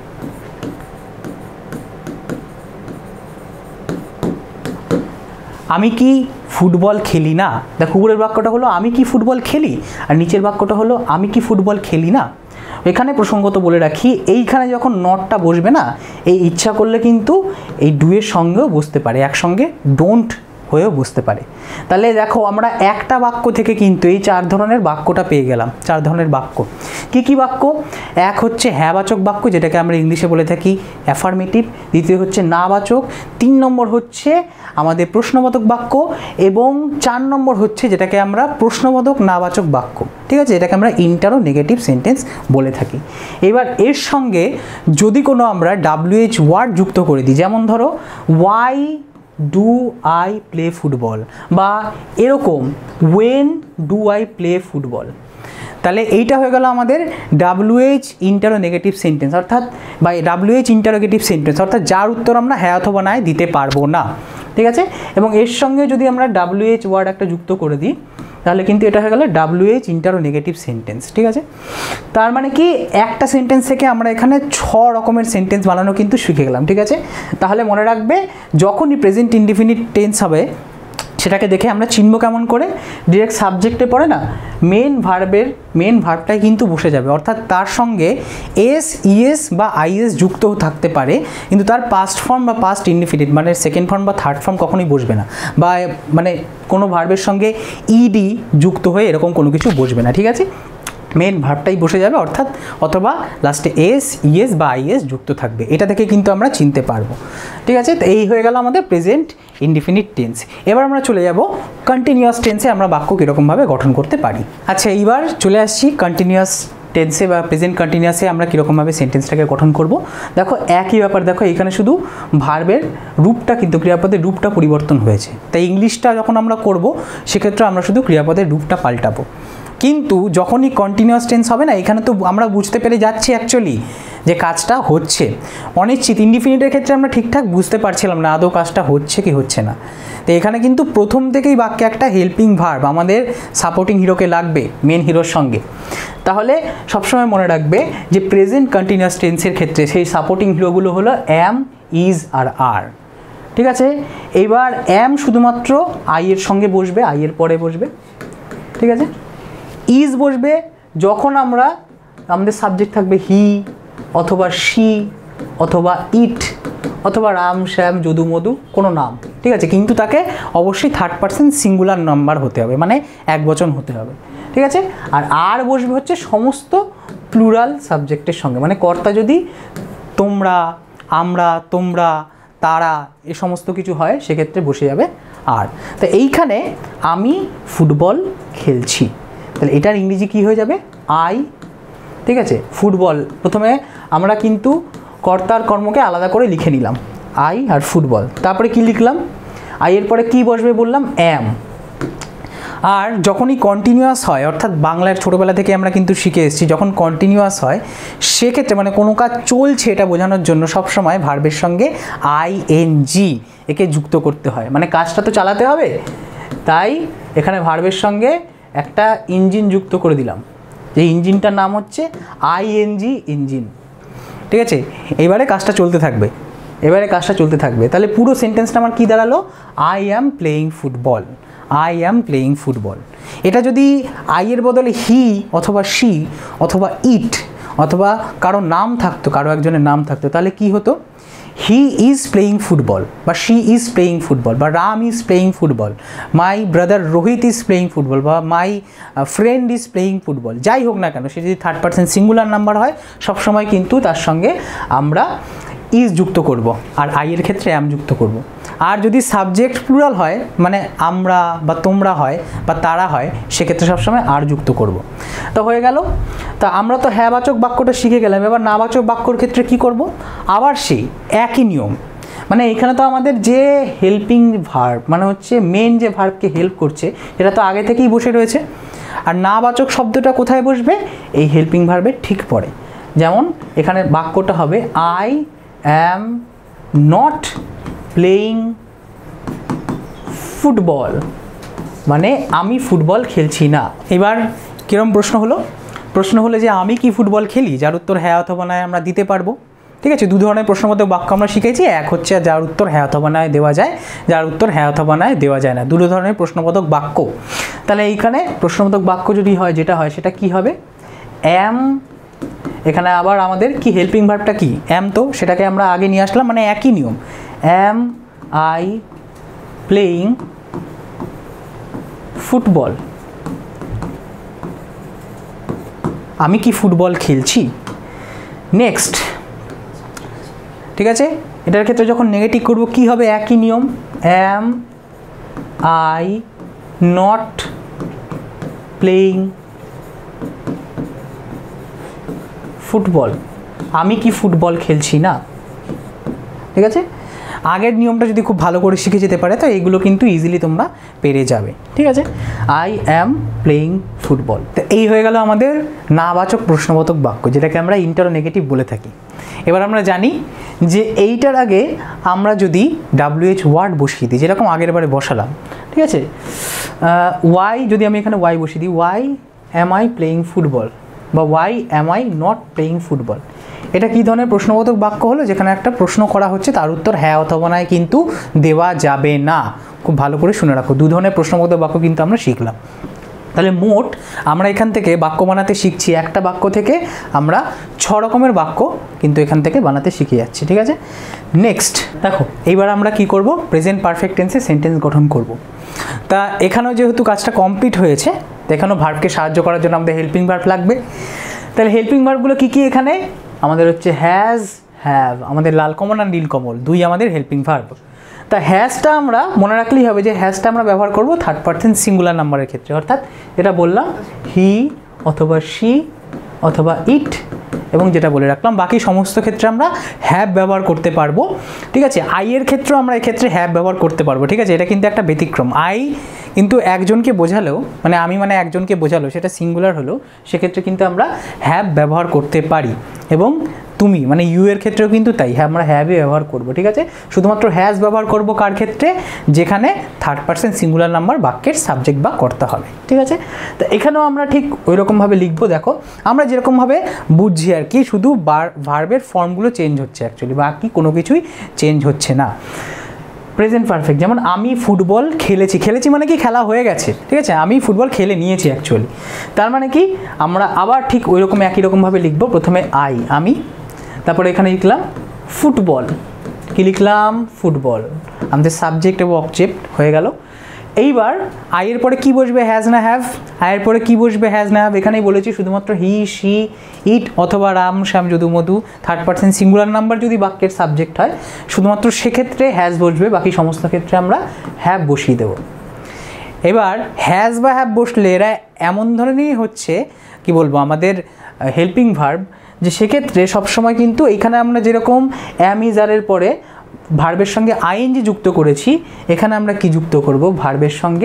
আমি কি ফুটবল খেলি না। দেখো উপরের বাক্যটা হলো আমি কি ফুটবল খেলি, আর নিচের বাক্যটা হলো আমি কি ফুটবল খেলি না। এখানে প্রসঙ্গত বলে রাখি, এইখানে যখন নটটা বসবে না, এই ইচ্ছা করলে কিন্তু এই ডুয়ের সঙ্গেও বসতে পারে, একসঙ্গে ডোন্ট হয়েও বুঝতে পারে। তাহলে দেখো আমরা একটা বাক্য থেকে কিন্তু এই চার ধরনের বাক্যটা পেয়ে গেলাম। চার ধরনের বাক্য কি কি বাক্য, এক হচ্ছে হ্যাঁবাচক বাক্য যেটাকে আমরা ইংলিশে বলে থাকি অ্যাফার্মেটিভ, দ্বিতীয় হচ্ছে নাবাচক, তিন নম্বর হচ্ছে আমাদের প্রশ্নবোধক বাক্য, এবং চার নম্বর হচ্ছে যেটাকে আমরা প্রশ্নবোধক নাবাচক বাক্য। ঠিক আছে, এটাকে আমরা ইন্টারোনেগেটিভ সেন্টেন্স বলে থাকি। এবার এর সঙ্গে যদি কোনো আমরা ডাব্লিউএইচ ওয়ার্ড যুক্ত করে দিই, যেমন ধরো why do I play football, বা এরকম when do I play football, তাহলে এইটা হয়ে গেল আমাদের ডাব্লিউএইচ ইন্টারোনেগেটিভ সেন্টেন্স, অর্থাৎ বা ডাব্লিউএইচ ইন্টারোগেটিভ সেন্টেন্স, অর্থাৎ যার উত্তর আমরা হ্যাঁ অথবা নাই দিতে পারবো না। ঠিক আছে, এবং এর সঙ্গে যদি আমরা ডাব্লিউএইচ ওয়ার্ড একটা যুক্ত করে দিই তাহলে কিন্তু এটা হয়ে গেল ডাব্লিউএইচ ইন্টারোনেগেটিভ সেন্টেন্স। ঠিক আছে, তার মানে কি একটা সেন্টেন্স থেকে আমরা এখানে ছ রকমের সেন্টেন্স বানানো কিন্তু শিখে গেলাম। ঠিক আছে, তাহলে মনে রাখবে যখনই প্রেজেন্ট ইনডিফিনিট টেন্স হবে সেটাকে দেখে আমরা চিনব কেমন করে, ডিরেক্ট সাবজেক্টে পড়ে না মেন ভার্বের মেন ভার্বটাই কিন্তু বসে যাবে, অর্থাৎ তার সঙ্গে এস ইএস বা আইএস যুক্ত থাকতে পারে, কিন্তু তার পাস্ট ফর্ম বা পাস্ট ইনডিফিনিট মানে সেকেন্ড ফর্ম বা থার্ড ফর্ম কখনোই বসবে না, বা মানে কোনো ভার্বের সঙ্গে ইডি যুক্ত হয়ে এরকম কোনো কিছু বসবে না। ঠিক আছে, মেন ভার্বটাই বসে যাবে, অর্থাৎ অথবা লাস্টে এস ইএস বা আইএস যুক্ত থাকবে, এটা থেকে কিন্তু আমরা চিনতে পারবো। ঠিক আছে, তো এই হয়ে গেল আমাদের প্রেজেন্ট ইনডিফিনিট টেন্স। এবার আমরা চলে যাব কন্টিনিউয়াস টেন্সে আমরা বাক্য কীরকমভাবে গঠন করতে পারি। আচ্ছা, এইবার চলে আসছি কন্টিনিউয়াস টেন্সে বা প্রেজেন্ট কন্টিনিউয়াসে আমরা কীরকমভাবে সেন্টেন্সটাকে গঠন করব। দেখো একই ব্যাপার, দেখো এখানে শুধু ভার্বের রূপটা কিন্তু ক্রিয়াপদের রূপটা পরিবর্তন হয়েছে, তাই ইংলিশটা যখন আমরা করব সেক্ষেত্রে আমরা শুধু ক্রিয়াপদের রূপটা পাল্টাবো। কিন্তু যখনই কন্টিনিউয়াস টেন্স হবে না, এখানে তো আমরা বুঝতে পেরে যাচ্ছি অ্যাকচুয়ালি যে কাজটা হচ্ছে। অনিশ্চিত ইনডিফিনিটের ক্ষেত্রে আমরা ঠিকঠাক বুঝতে পারছিলাম না আদৌ কাজটা হচ্ছে কি হচ্ছে না, তো এখানে কিন্তু প্রথম থেকেই বাক্যে একটা হেল্পিং ভার্ব আমাদের সাপোর্টিং হিরোকে লাগবে মেন হিরোর সঙ্গে। তাহলে সবসময় মনে রাখবে যে প্রেজেন্ট কন্টিনিউয়াস টেন্সের ক্ষেত্রে সেই সাপোর্টিং হিরোগুলো হলো অ্যাম, ইজ আর আর। ঠিক আছে, এইবার অ্যাম শুধুমাত্র আই এর সঙ্গে বসবে, আই এর পরে বসবে। ঠিক আছে, ইজ বসবে যখন আমরা আমাদের সাবজেক্ট থাকবে হি অথবা শি অথবা ইট অথবা রাম শ্যাম যদু মধু কোনো নাম। ঠিক আছে, কিন্তু তাকে অবশ্যই থার্ড পার্সন সিঙ্গুলার নাম্বার হতে হবে, মানে এক বচন হতে হবে। ঠিক আছে, আর আর বসবে হচ্ছে সমস্ত প্লুরাল সাবজেক্টের সঙ্গে, মানে কর্তা যদি তোমরা, আমরা, তোমরা, তারা এ সমস্ত কিছু হয় সেক্ষেত্রে বসে যাবে আর। তো এইখানে আমি ফুটবল খেলছি, তাহলে এটার ইংরেজি কী হয়ে যাবে আই। ঠিক আছে, ফুটবল প্রথমে আমরা কিন্তু কর্তার কর্মকে আলাদা করে লিখে নিলাম আই আর ফুটবল, তারপরে কি লিখলাম আই এর পরে কি বসবে বললাম অ্যাম। আর যখনই কন্টিনিউয়াস হয়, অর্থাৎ বাংলার ছোটোবেলা থেকে আমরা কিন্তু শিখে এসেছি যখন কন্টিনিউয়াস হয় সেক্ষেত্রে মানে কোনো কাজ চলছে এটা বোঝানোর জন্য সবসময় ভার্বের সঙ্গে আই এন জি একে যুক্ত করতে হয়, মানে কাজটা তো চালাতে হবে, তাই এখানে ভার্বের সঙ্গে একটা ইঞ্জিন যুক্ত করে দিলাম, যে ইঞ্জিনটার নাম হচ্ছে আইএনজি ইঞ্জিন। ঠিক আছে, এবারে কাজটা চলতে থাকবে, এবারে কাজটা চলতে থাকবে তাহলে পুরো সেন্টেন্সটা আমার কী দাঁড়ালো I am playing football, I am playing football. এটা যদি আই এর বদলে হি অথবা শি অথবা ইট অথবা কারো নাম থাকতো, কারো একজনের নাম থাকতো, তাহলে কি হতো? হি ইজ প্লেয়িং ফুটবল, বা শি ইজ প্লেয়িং ফুটবল, বা Ram is playing football, my brother Rohit is playing football, বা my friend is playing football, যাই হোক না কেন, সে যদি থার্ড পার্সন সিঙ্গুলার নাম্বার হয় সবসময় কিন্তু তার সঙ্গে আমরা ইজ যুক্ত করব, আর আই এর ক্ষেত্রে অ্যাম যুক্ত করব। আর যদি সাবজেক্ট প্লুরাল হয়, মানে আমরা বা তোমরা হয় বা তারা হয়, সেক্ষেত্রে সবসময় আর যুক্ত করব। তো হয়ে গেল। তা আমরা তো হ্যাঁ বাচক বাক্যটা শিখে গেলাম। এবার না বাচক বাক্যর ক্ষেত্রে কি করব? আবার সেই একই নিয়ম, মানে এখানে তো আমাদের যে হেল্পিং ভার্ব, মানে হচ্ছে মেন যে ভার্বকে হেল্প করছে, এটা তো আগে থেকেই বসে রয়েছে। আর না বাচক শব্দটা কোথায় বসবে? এই হেল্পিং ভার্বের ঠিক পরে। যেমন এখানে বাক্যটা হবে I am not playing football, মানে আমি ফুটবল খেলছি না। এবার কিরম প্রশ্ন হলো? প্রশ্ন হলো যে আমি কি ফুটবল খেলি, যার উত্তর হ্যাঁ অথবা নয় আমরা দিতে পারবো। ঠিক আছে, দু ধরনের প্রশ্নবোধক বাক্য আমরা শিখেছি। এক হচ্ছে যার উত্তর হ্যাঁ অথবা নয় দেওয়া যায়, যার উত্তর হ্যাঁ অথবা নয় দেওয়া যায় না, দুটো ধরনের প্রশ্নবোধক বাক্য। তাহলে এইখানে প্রশ্নবোধক বাক্য যদি হয়, যেটা হয় সেটা কি হবে? অ্যাম, এখানে আবার আমাদের কি হেল্পিং ভার্বটা কি? অ্যাম, তো সেটাকে আমরা আগে নিয়ে আসলাম, মানে একই নিয়ম। অ্যাম আই প্লেয়িং ফুটবল, আমি কি ফুটবল খেলছি। নেক্সট, ঠিক আছে, এটার ক্ষেত্রে যখন নেগেটিভ করব কি হবে? একই নিয়ম, am I not playing football, আমি কি ফুটবল খেলছি না। ঠিক আছে, আগের নিয়মটা যদি খুব ভালো করে শিখে যেতে পারে তো এইগুলো কিন্তু ইজিলি তোমরা পেরে যাবে। ঠিক আছে, আই অ্যাম প্লেয়িং ফুটবল। তো এই হয়ে গেল আমাদের নাবাচক প্রশ্নবোধক বাক্য, যেটাকে আমরা ইন্টারোনেগেটিভ বলে থাকি। এবার আমরা জানি যে এইটার আগে আমরা যদি ডাব্লিউএইচ ওয়ার্ড বসিয়ে দিই, যেরকম আগের বারে বসালাম, ঠিক আছে, ওয়াই যদি আমি এখানে ওয়াই বসিয়ে দিই, why am I playing football, বা why am I not playing football, এটা কী ধরনের প্রশ্নবোধক বাক্য হলো? যেখানে একটা প্রশ্ন করা হচ্ছে, তার উত্তর হ্যাঁ অথবা নয় কিন্তু দেওয়া যাবে না। খুব ভালো করে শুনে রাখো, দু ধরনের প্রশ্নবোধক বাক্য কিন্তু আমরা শিখলাম। তাহলে মোট আমরা এখান থেকে বাক্য বানাতে শিখছি, একটা বাক্য থেকে আমরা ছ রকমের বাক্য কিন্তু এখান থেকে বানাতে শিখে যাচ্ছি। ঠিক আছে, নেক্সট দেখো, এইবার আমরা কি করব? প্রেজেন্ট পারফেক্ট টেন্সে সেন্টেন্স গঠন করব। তা এখানেও যেহেতু কাজটা কমপ্লিট হয়েছে, তো এখানেও ভার্বকে সাহায্য করার জন্য আমাদের হেল্পিং ভার্ব লাগবে। তাহলে হেল্পিং ভার্বগুলো কী কী? এখানে আমাদের হচ্ছে হ্যাজ, হ্যাভ, আমাদের লাল কমল আর নীল কমল দুই আমাদের হেল্পিং ভার্ব। তা হ্যাজটা আমরা মনে রাখলেই হবে যে হ্যাজটা আমরা ব্যবহার করব থার্ড পারসন সিঙ্গুলার নাম্বারের ক্ষেত্রে, অর্থাৎ যেটা বললাম হি অথবা শি অথবা ইট, এবং যেটা বলে রাখলাম বাকি সমস্ত ক্ষেত্রে আমরা হ্যাভ ব্যবহার করতে পারবো। ঠিক আছে, আই এর ক্ষেত্রেও আমরা এক্ষেত্রে হ্যাভ ব্যবহার করতে পারবো। ঠিক আছে, এটা কিন্তু একটা ব্যতিক্রম। আই কিন্তু একজনকে বোঝালেও, মানে আমি মানে একজনকে বোঝালো, সেটা সিঙ্গুলার হলো, সেক্ষেত্রে কিন্তু আমরা হ্যাভ ব্যবহার করতে পারি। এবং তুমি মানে ইউ এর ক্ষেত্রেও কিন্তু তাই, হ্যাঁ আমরা হ্যাভই ব্যবহার করব। ঠিক আছে, শুধুমাত্র হ্যাজ ব্যবহার করব কার ক্ষেত্রে? যেখানে থার্ড পারসন সিঙ্গুলার নাম্বার বাক্যের সাবজেক্ট বা কর্তা হবে। ঠিক আছে, তো এখানেও আমরা ঠিক ওই রকমভাবে লিখবো। দেখো আমরা যেরকমভাবে বুঝছি আর কি, শুধু বার ভার্বের ফর্মগুলো চেঞ্জ হচ্ছে অ্যাকচুয়ালি, বাকি কোনো কিছুই চেঞ্জ হচ্ছে না। প্রেজেন্ট পারফেক্ট, যেমন আমি ফুটবল খেলেছি, খেলেছি মানে কি খেলা হয়ে গেছে। ঠিক আছে, আমি ফুটবল খেলে নিয়েছি অ্যাকচুয়ালি, তার মানে কি আমরা আবার ঠিক ওই রকম একই রকমভাবে লিখবো। প্রথমে আই, আমি, তারপরে এখানে লিখলাম ফুটবল, কি লিখলাম? ফুটবল, আমাদের সাবজেক্ট এবং অবজেক্ট হয়ে গেল। এইবার আইয়ের পরে কি বসবে? হ্যাজ না হ্যাভ। আয়ের পরে কি বসবে? হ্যাজ না হ্যাভ। এখানেই বলেছি শুধুমাত্র হি, শি, ইট অথবা Ram, Shyam, Jadu, Madhu third person singular number যদি বাক্যের সাবজেক্ট হয়, শুধুমাত্র সেক্ষেত্রে হ্যাজ বসবে, বাকি সমস্ত ক্ষেত্রে আমরা হ্যাভ বসিয়ে দেব। এবার হ্যাজ বা হ্যাভ বসলে এরা এমন ধরনেরই হচ্ছে, কি বলবো, আমাদের হেল্পিং ভার্ব, যে সেক্ষেত্রে সবসময় কিন্তু এখানে আমরা যেরকম অ্যাম ইজ আরের পরে ভার্বের সঙ্গে আইএনজি যুক্ত করেছি, এখানে আমরা কি যুক্ত করব? ভার্বের সঙ্গে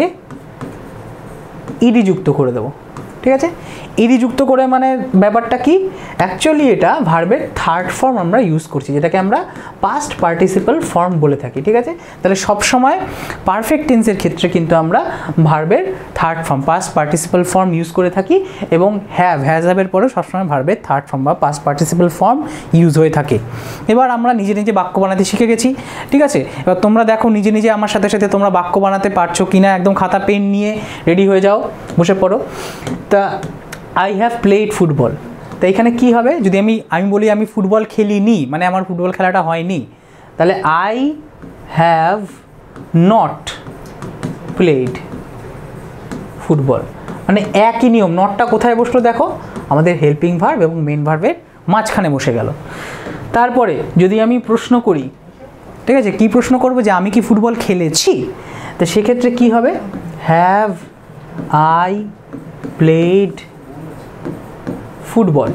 ইডি যুক্ত করে দেবো। ঠিক আছে, ইডি যুক্ত করে মানে ব্যাপারটা কি? অ্যাকচুয়ালি এটা ভার্বের থার্ড ফর্ম আমরা ইউজ করছি, যেটাকে আমরা পাস্ট পার্টিসিপাল ফর্ম বলে থাকি। ঠিক আছে, তাহলে সবসময় পারফেক্ট টেন্সের ক্ষেত্রে কিন্তু আমরা ভার্বের third form past participle form use করে থাকি, এবং হ্যাভ, হ্যাজ হ্যাভের পরেও সবসময় ভার্বের থার্ড ফর্ম বা পাস্ট পার্টিসিপাল ফর্ম ইউজ হয়ে থাকে। এবার আমরা নিজে নিজে বাক্য বানাতে শিখে গেছি। ঠিক আছে, এবার তোমরা দেখো নিজে নিজে আমার সাথে সাথে তোমরা বাক্য বানাতে পারছো কিনা, একদম খাতা পেন নিয়ে রেডি হয়ে যাও, বসে পড়ো। তা আই হ্যাভ প্লেড ফুটবল, তো এখানে কি হবে, যদি আমি আমি বলি আমি ফুটবল খেলিনি, মানে আমার ফুটবল খেলাটা হয়নি, তাহলে I have not played football. মানে একই নিয়ম, নটটা কোথায় বসলো দেখো, আমাদের হেল্পিং ভার্ব এবং মেন ভার্বের মাঝখানে বসে গেল। তারপরে যদি আমি প্রশ্ন করি, ঠিক আছে, কি প্রশ্ন করব, যে আমি কি ফুটবল খেলেছি, তো সেক্ষেত্রে কি হবে, হ্যাভ আই প্লেড ফুটবল।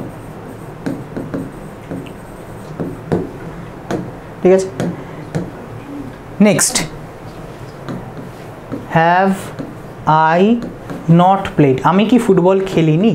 ঠিক আছে, next, have I not played, আমি কি ফুটবল খেলিনি।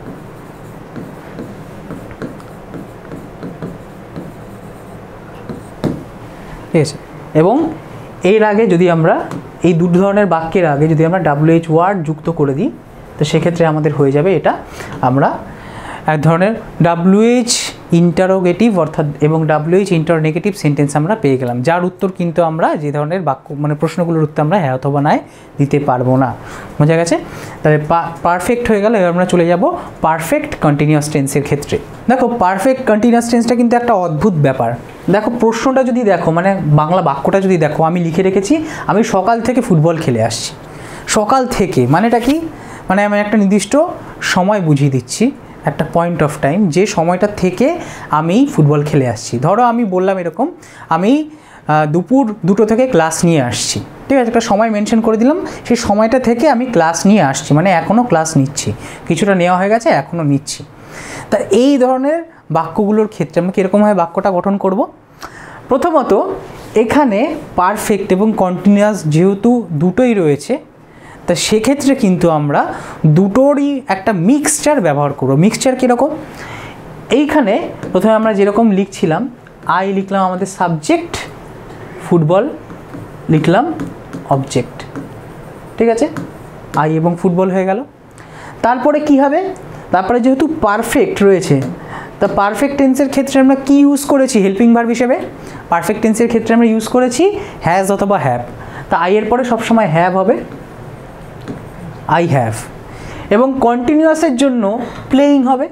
ঠিক আছে, এবং এর আগে যদি আমরা এই দু ধরনের বাক্যের আগে যদি আমরা ডাব্লিউএইচ ওয়ার্ড যুক্ত করে দিই, তো সেক্ষেত্রে আমাদের হয়ে যাবে এটা, আমরা এক ধরনের ডাব্লিউএইচ ইন্টারোগেটিভ অর্থাৎ এবং ডাব্লিউএইচ ইন্টারনেগেটিভ সেন্টেন্স আমরা পেয়ে গেলাম, যার উত্তর কিন্তু আমরা যে ধরনের বাক্য মানে প্রশ্নগুলোর উত্তর আমরা হ্যাঁ অথবা নায় দিতে পারবো না। বোঝা গেছে? তাহলে পারফেক্ট হয়ে গেল। এবার আমরা চলে যাব পারফেক্ট কন্টিনিউয়াস টেন্সের ক্ষেত্রে। দেখো, পারফেক্ট কন্টিনিউয়াস টেন্সটা কিন্তু একটা অদ্ভুত ব্যাপার। দেখো, প্রশ্নটা যদি দেখো, মানে বাংলা বাক্যটা যদি দেখো, আমি লিখে রেখেছি আমি সকাল থেকে ফুটবল খেলে আসছি। সকাল থেকে মানেটা কি, মানে আমি একটা নির্দিষ্ট সময় বুঝিয়ে দিচ্ছি, একটা পয়েন্ট অফ টাইম, যে সময়টা থেকে আমি ফুটবল খেলে আসছি। ধরো আমি বললাম এরকম, আমি দুপুর দুটো থেকে ক্লাস নিয়ে আসছি, ঠিক আছে, একটা সময় মেনশন করে দিলাম, সেই সময়টা থেকে আমি ক্লাস নিয়ে আসছি, মানে এখনও ক্লাস নিচ্ছি, কিছুটা নেওয়া হয়ে গেছে, এখনও নিচ্ছি। তা এই ধরনের বাক্যগুলোর ক্ষেত্রে আমরা কীরকমভাবে বাক্যটা গঠন করব? প্রথমত, এখানে পারফেক্ট এবং কন্টিনিউয়াস যেহেতু দুটোই রয়েছে, তা সেক্ষেত্রে কিন্তু আমরা দুটোরই একটা মিক্সচার ব্যবহার করব। মিক্সচার কীরকম? এইখানে প্রথমে আমরা যেরকম লিখছিলাম, আই লিখলাম আমাদের সাবজেক্ট, ফুটবল লিখলাম অবজেক্ট, ঠিক আছে, আই এবং ফুটবল হয়ে গেল। তারপরে কি হবে? তারপরে যেহেতু পারফেক্ট রয়েছে, তা পারফেক্ট টেন্সের ক্ষেত্রে আমরা কি ইউজ করেছি হেল্পিং ভার্ব হিসেবে? পারফেক্ট টেন্সের ক্ষেত্রে আমরা ইউজ করেছি হ্যাজ অথবা হ্যাভ। তা আই এর পরে সবসময় হ্যাভ হবে, আই হ্যাভ। এবং কন্টিনিউয়াসের জন্য প্লেইং হবে।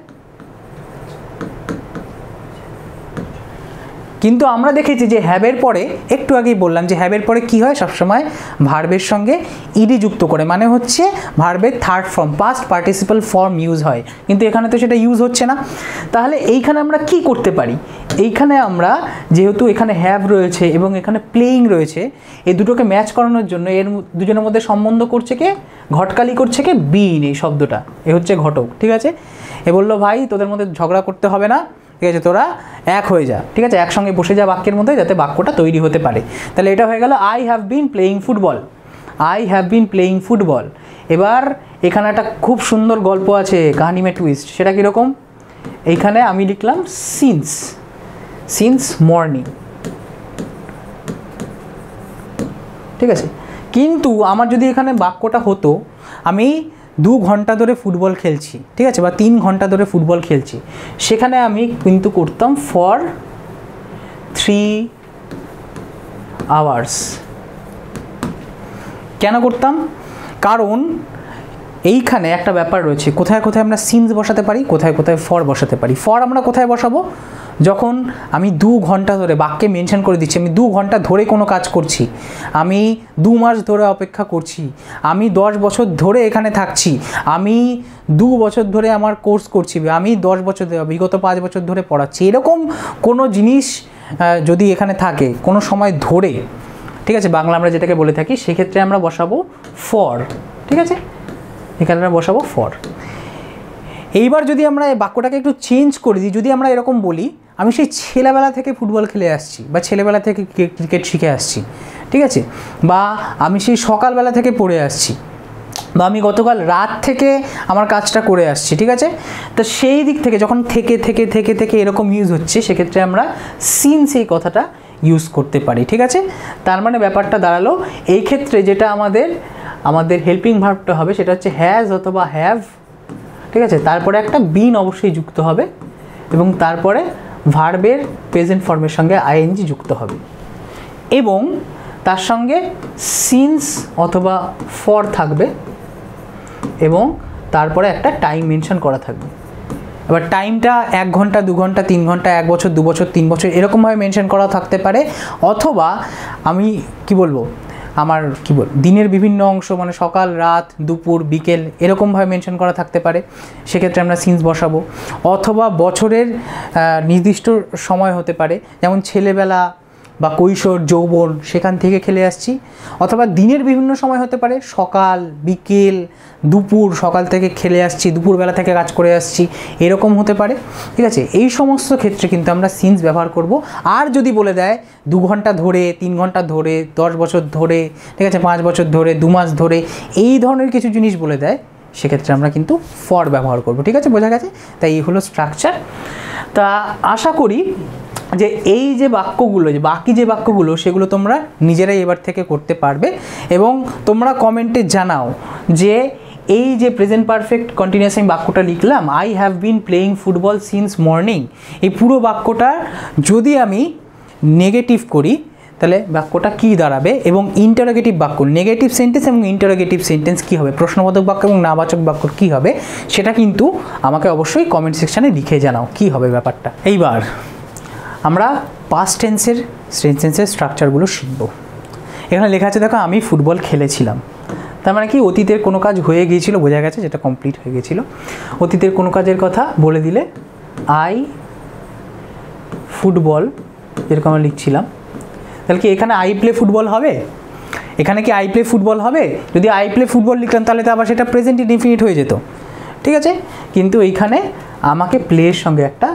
কিন্তু আমরা দেখেছি যে হ্যাবের পরে, একটু আগেই বললাম যে হ্যাবের পরে কি হয়, সবসময় ভার্বের সঙ্গে ইডি যুক্ত করে, মানে হচ্ছে ভার্বের third form, past participle form use হয়, কিন্তু এখানে তো সেটা ইউজ হচ্ছে না। তাহলে এইখানে আমরা কি করতে পারি? এইখানে আমরা যেহেতু এখানে হ্যাভ রয়েছে এবং এখানে প্লেইং রয়েছে, এই দুটোকে ম্যাচ করানোর জন্য এর দুজনের মধ্যে সম্বন্ধ করছে কে? ঘটকালি করছে কে? বিন, এই শব্দটা, এ হচ্ছে ঘটক, ঠিক আছে। এ বললো ভাই তোদের মধ্যে ঝগড়া করতে হবে না, ঠিক আছে, তোরা এক হয়ে যা, ঠিক আছে, একসঙ্গে বসে যা বাক্যের মধ্যে, যাতে বাক্যটা তৈরি হতে পারে। তাহলে এটা হয়ে গেল I have been playing football, I have been playing football. এবার এখানে একটা খুব সুন্দর গল্প আছে, কাহানি মে টুইস্ট। সেটা কীরকম? এইখানে আমি লিখলাম সিন্স, সিন্স মর্নিং, ঠিক আছে। কিন্তু আমার যদি এখানে বাক্যটা হতো আমি দু ঘন্টা ধরে ফুটবল খেলছি, ঠিক আছে, বা তিন ঘন্টা ধরে ফুটবল খেলছি, সেখানে আমি কিন্তু করতাম ফর থ্রি আওয়ার্স। কেন করতাম? কারণ এইখানে একটা ব্যাপার রয়েছে, কোথায় কোথায় আমরা সিন্স বসাতে পারি, কোথায় কোথায় ফর বসাতে পারি। ফর আমরা কোথায় বসাবো? যখন আমি দু ঘন্টা ধরে বাক্যে মেনশন করে দিচ্ছি আমি দু ঘন্টা ধরে কোনো কাজ করছি, আমি দু মাস ধরে অপেক্ষা করছি, আমি দশ বছর ধরে এখানে থাকছি, আমি দু বছর ধরে আমার কোর্স করছি, আমি দশ বছর বিগত পাঁচ বছর ধরে পড়াচ্ছি, এরকম কোনো জিনিস যদি এখানে থাকে কোনো সময় ধরে, ঠিক আছে, বাংলা আমরা যেটাকে বলে থাকি, সেক্ষেত্রে আমরা বসাবো ফর, ঠিক আছে, এখানে আমরা বসাবো ফর। এইবার যদি আমরা এই বাক্যটাকে একটু চেঞ্জ করে দিই, যদি আমরা এরকম বলি আমি সেই ছেলেবেলা থেকে ফুটবল খেলে আসছি, বা ছেলেবেলা থেকে ক্রিকেট শিখে আসছি, ঠিক আছে, বা আমি সেই সকালবেলা থেকে পড়ে আসছি, বা আমি গতকাল রাত থেকে আমার কাজটা করে আসছি, ঠিক আছে। তো সেই দিক থেকে যখন থেকে থেকে থেকে থেকে এরকম ইউজ হচ্ছে, সেক্ষেত্রে আমরা সিন্স এই কথাটা ইউজ করতে পারি, ঠিক আছে। তার মানে ব্যাপারটা দাঁড়ালো এই ক্ষেত্রে যেটা আমাদের আমাদের হেল্পিং ভার্বটা হবে সেটা হচ্ছে হ্যাজ অথবা হ্যাভ, ঠিক আছে, তারপরে একটা বিন অবশ্যই যুক্ত হবে এবং তারপরে ভার্বের প্রেজেন্ট ফর্মের সঙ্গে আইএনজি যুক্ত হবে এবং তার সঙ্গে সিন্স অথবা ফর থাকবে এবং তারপরে একটা টাইম মেনশন করা থাকবে। এবার টাইমটা এক ঘন্টা দু ঘন্টা তিন ঘন্টা এক বছর দু বছর তিন বছর এরকমভাবে মেনশন করা থাকতে পারে, অথবা আমি কি বলবো আমার কি বল দিনের বিভিন্ন অংশ মানে সকাল রাত দুপুর বিকেল এরকমভাবে মেনশন করা থাকতে পারে, সেক্ষেত্রে আমরা সিন্স বসাবো। অথবা বছরের নির্দিষ্ট সময় হতে পারে, যেমন ছেলেবেলা বা কৈশোর যৌবন সেখান থেকে খেলে আসছি, অথবা দিনের বিভিন্ন সময় হতে পারে, সকাল বিকেল দুপুর, সকাল থেকে খেলে আসছি দুপুরবেলা থেকে কাজ করে আসছি এরকম হতে পারে, ঠিক আছে। এই সমস্ত ক্ষেত্রে কিন্তু আমরা সিন্স ব্যবহার করব। আর যদি বলে দেয় দু ঘন্টা ধরে তিন ঘন্টা ধরে দশ বছর ধরে, ঠিক আছে, পাঁচ বছর ধরে দু মাস ধরে এই ধরনের কিছু জিনিস বলে দেয়, সেক্ষেত্রে আমরা কিন্তু ফর ব্যবহার করব, ঠিক আছে, বোঝা গেছে। তাই এই হলো স্ট্রাকচার। তা আশা করি যে এই যে বাক্যগুলো, যে বাকি যে বাক্যগুলো সেগুলো তোমরা নিজেরাই এবার থেকে করতে পারবে, এবং তোমরা কমেন্টে জানাও যে এই যে প্রেজেন্ট পারফেক্ট কন্টিনিউয়াস আমি বাক্যটা লিখলাম, I have been playing football since morning, এই পুরো বাক্যটা যদি আমি নেগেটিভ করি তাহলে বাক্যটা কী দাঁড়াবে, এবং ইন্টারোগেটিভ বাক্য নেগেটিভ সেন্টেন্স এবং ইন্টারোগেটিভ সেন্টেন্স কী হবে, প্রশ্নবোধক বাক্য এবং নাবাচক বাক্য কী হবে, সেটা কিন্তু আমাকে অবশ্যই কমেন্ট সেকশানে লিখে জানাও কী হবে ব্যাপারটা। এইবার আমরা পাস্ট টেন্সের সেন্টেন্সের স্ট্রাকচারগুলো শিখব। এখানে লেখা আছে দেখো, আমি ফুটবল খেলেছিলাম, তার মানে কি অতীতের কোনো কাজ হয়ে গিয়েছিল, বোঝা গেছে, যেটা কমপ্লিট হয়ে গিয়েছিল। অতীতের কোনো কাজের কথা বলে দিলে আই ফুটবল, যেরকম আমরা লিখছিলাম, তাহলে কি এখানে আই প্লে ফুটবল হবে? এখানে কি আই প্লে ফুটবল হবে? যদি আই প্লে ফুটবল লিখলাম তাহলে তো আবার সেটা প্রেজেন্ট ইনডিফিনিট হয়ে যেত, ঠিক আছে। কিন্তু এইখানে আমাকে প্লের সঙ্গে একটা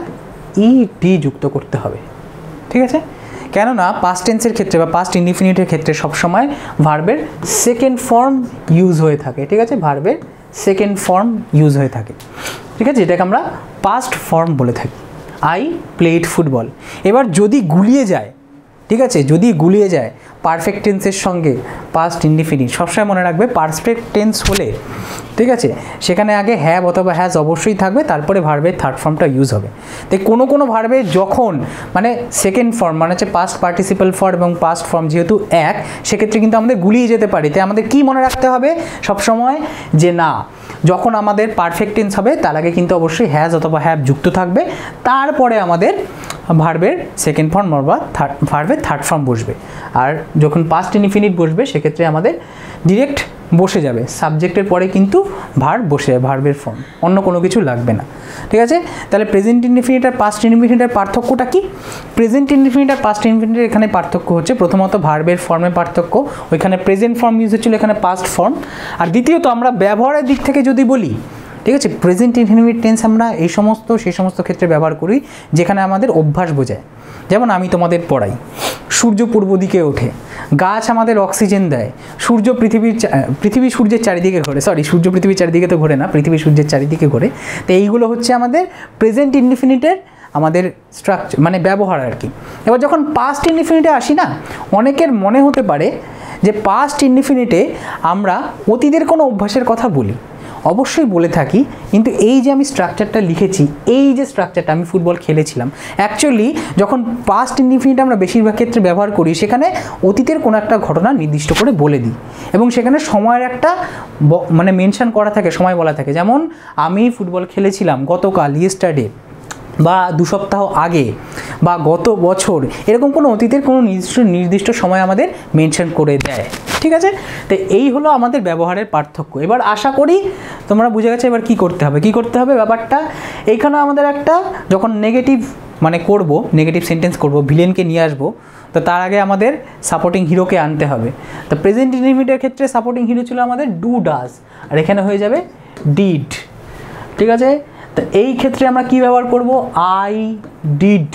ইডি যুক্ত করতে হবে, ঠিক আছে। কেননা পাস্ট টেন্সের ক্ষেত্রে বা পাস্ট ইনডিফিনিটের ক্ষেত্রে সবসময় ভার্বের সেকেন্ড ফর্ম ইউজ হয়ে থাকে, ঠিক আছে, ভার্বের সেকেন্ড ফর্ম ইউজ হয়ে থাকে, ঠিক আছে, এটাকে আমরা পাস্ট ফর্ম বলে থাকি। I played football. এবার যদি গুলিয়ে যায়, ঠিক আছে, যদি গুলিয়ে যায় পারফেক্ট টেন্সের সঙ্গে পাস্ট ইনডিফিনিট, সবসময় মনে রাখবে পারফেক্ট টেন্স হলে, ঠিক আছে, সেখানে আগে হ্যাভ অথবা হ্যাজ অবশ্যই থাকবে, তারপরে ভার্বের থার্ড ফর্মটা ইউজ হবে। তাই কোনো কোনো ভার্বে যখন মানে সেকেন্ড ফর্ম মানে হচ্ছে পাস্ট পার্টিসিপাল ফর্ম এবং পাস্ট ফর্ম যেহেতু এক, সেক্ষেত্রে কিন্তু আমাদের গুলিয়ে যেতে পারি। তাই আমাদের কি মনে রাখতে হবে সবসময়, যে না, যখন আমাদের পারফেক্ট টেন্স হবে তার আগে কিন্তু অবশ্যই হ্যাজ অথবা হ্যাভ যুক্ত থাকবে, তারপরে আমাদের ভার্বের সেকেন্ড ফর্ম বা থার্ড ভার্বের থার্ড ফর্ম বসবে। আর যখন পাস্ট ইনডিফিনিট বসবে সেক্ষেত্রে আমাদের ডিরেক্ট বসে যাবে, সাবজেক্টের পরে কিন্তু ভার্ব বসে যাবে, ভার্বের ফর্ম, অন্য কোনো কিছু লাগবে না, ঠিক আছে। তাহলে প্রেজেন্ট ইনডিফিনিট আর পাস্ট ইনডিফিনিটের পার্থক্যটা কি? প্রেজেন্ট ইনডিফিনিট আর পাস্ট ইনডিফিনিটের এখানে পার্থক্য হচ্ছে প্রথমত ভার্বের ফর্মের পার্থক্য, ওইখানে প্রেজেন্ট ফর্ম ইউজ হচ্ছিল, এখানে পাস্ট ফর্ম। আর দ্বিতীয়ত আমরা ব্যবহারের দিক থেকে যদি বলি, ঠিক আছে, প্রেজেন্ট ইনডিফিনিট টেন্স আমরা এই সমস্ত সেই সমস্ত ক্ষেত্রে ব্যবহার করি যেখানে আমাদের অভ্যাস বোঝায়। যেমন আমি তোমাদের পড়াই, সূর্য পূর্ব দিকে ওঠে, গাছ আমাদের অক্সিজেন দেয়, সূর্য পৃথিবীর পৃথিবী সূর্যের চারিদিকে ঘোরে, সরি সূর্য পৃথিবীর চারিদিকে তো ঘোরে না, পৃথিবী সূর্যের চারিদিকে ঘোরে। তো এইগুলো হচ্ছে আমাদের প্রেজেন্ট ইনডিফিনিটের আমাদের স্ট্রাকচার মানে ব্যবহার আর কি। এবার যখন পাস্ট ইনডিফিনিটে আসি না, অনেকের মনে হতে পারে যে পাস্ট ইনডিফিনিটে আমরা অতীতের কোনো অভ্যাসের কথা বলি, অবশ্যই বলে থাকি, কিন্তু এই যে আমি স্ট্রাকচারটা লিখেছি, এই যে স্ট্রাকচারটা আমি ফুটবল খেলেছিলাম, অ্যাকচুয়ালি যখন পাস্ট ইনডিফিনিট আমরা বেশিরভাগ ক্ষেত্রে ব্যবহার করি সেখানে অতীতের কোনো একটা ঘটনা নির্দিষ্ট করে বলে দিই, এবং সেখানে সময়ের একটা মানে মেনশন করা থাকে, সময় বলা থাকে। যেমন আমি ফুটবল খেলেছিলাম গতকাল, ইয়েস্টারডে, বা দু সপ্তাহ আগে, বা গত বছর, এরকম কোনো অতীতের কোনো নির্দিষ্ট নির্দিষ্ট সময় আমাদের মেনশন করে দেয়, ঠিক আছে। তো এই হলো আমাদের ব্যবহারের পার্থক্য। এবার আশা করি তোমরা বুঝে গেছো এবার কি করতে হবে, কি করতে হবে ব্যাপারটা। এইখানে আমাদের একটা যখন নেগেটিভ মানে করব, নেগেটিভ সেন্টেন্স করব, ভিলেনকে নিয়ে আসবো, তো তার আগে আমাদের সাপোর্টিং হিরোকে আনতে হবে। তো প্রেজেন্ট ইনডিফিনিটের ক্ষেত্রে সাপোর্টিং হিরো ছিল আমাদের ডু ডাজ, আর এখানে হয়ে যাবে ডিড, ঠিক আছে। তো এই ক্ষেত্রে আমরা কি ব্যবহার করব, আই ডিড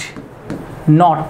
নট,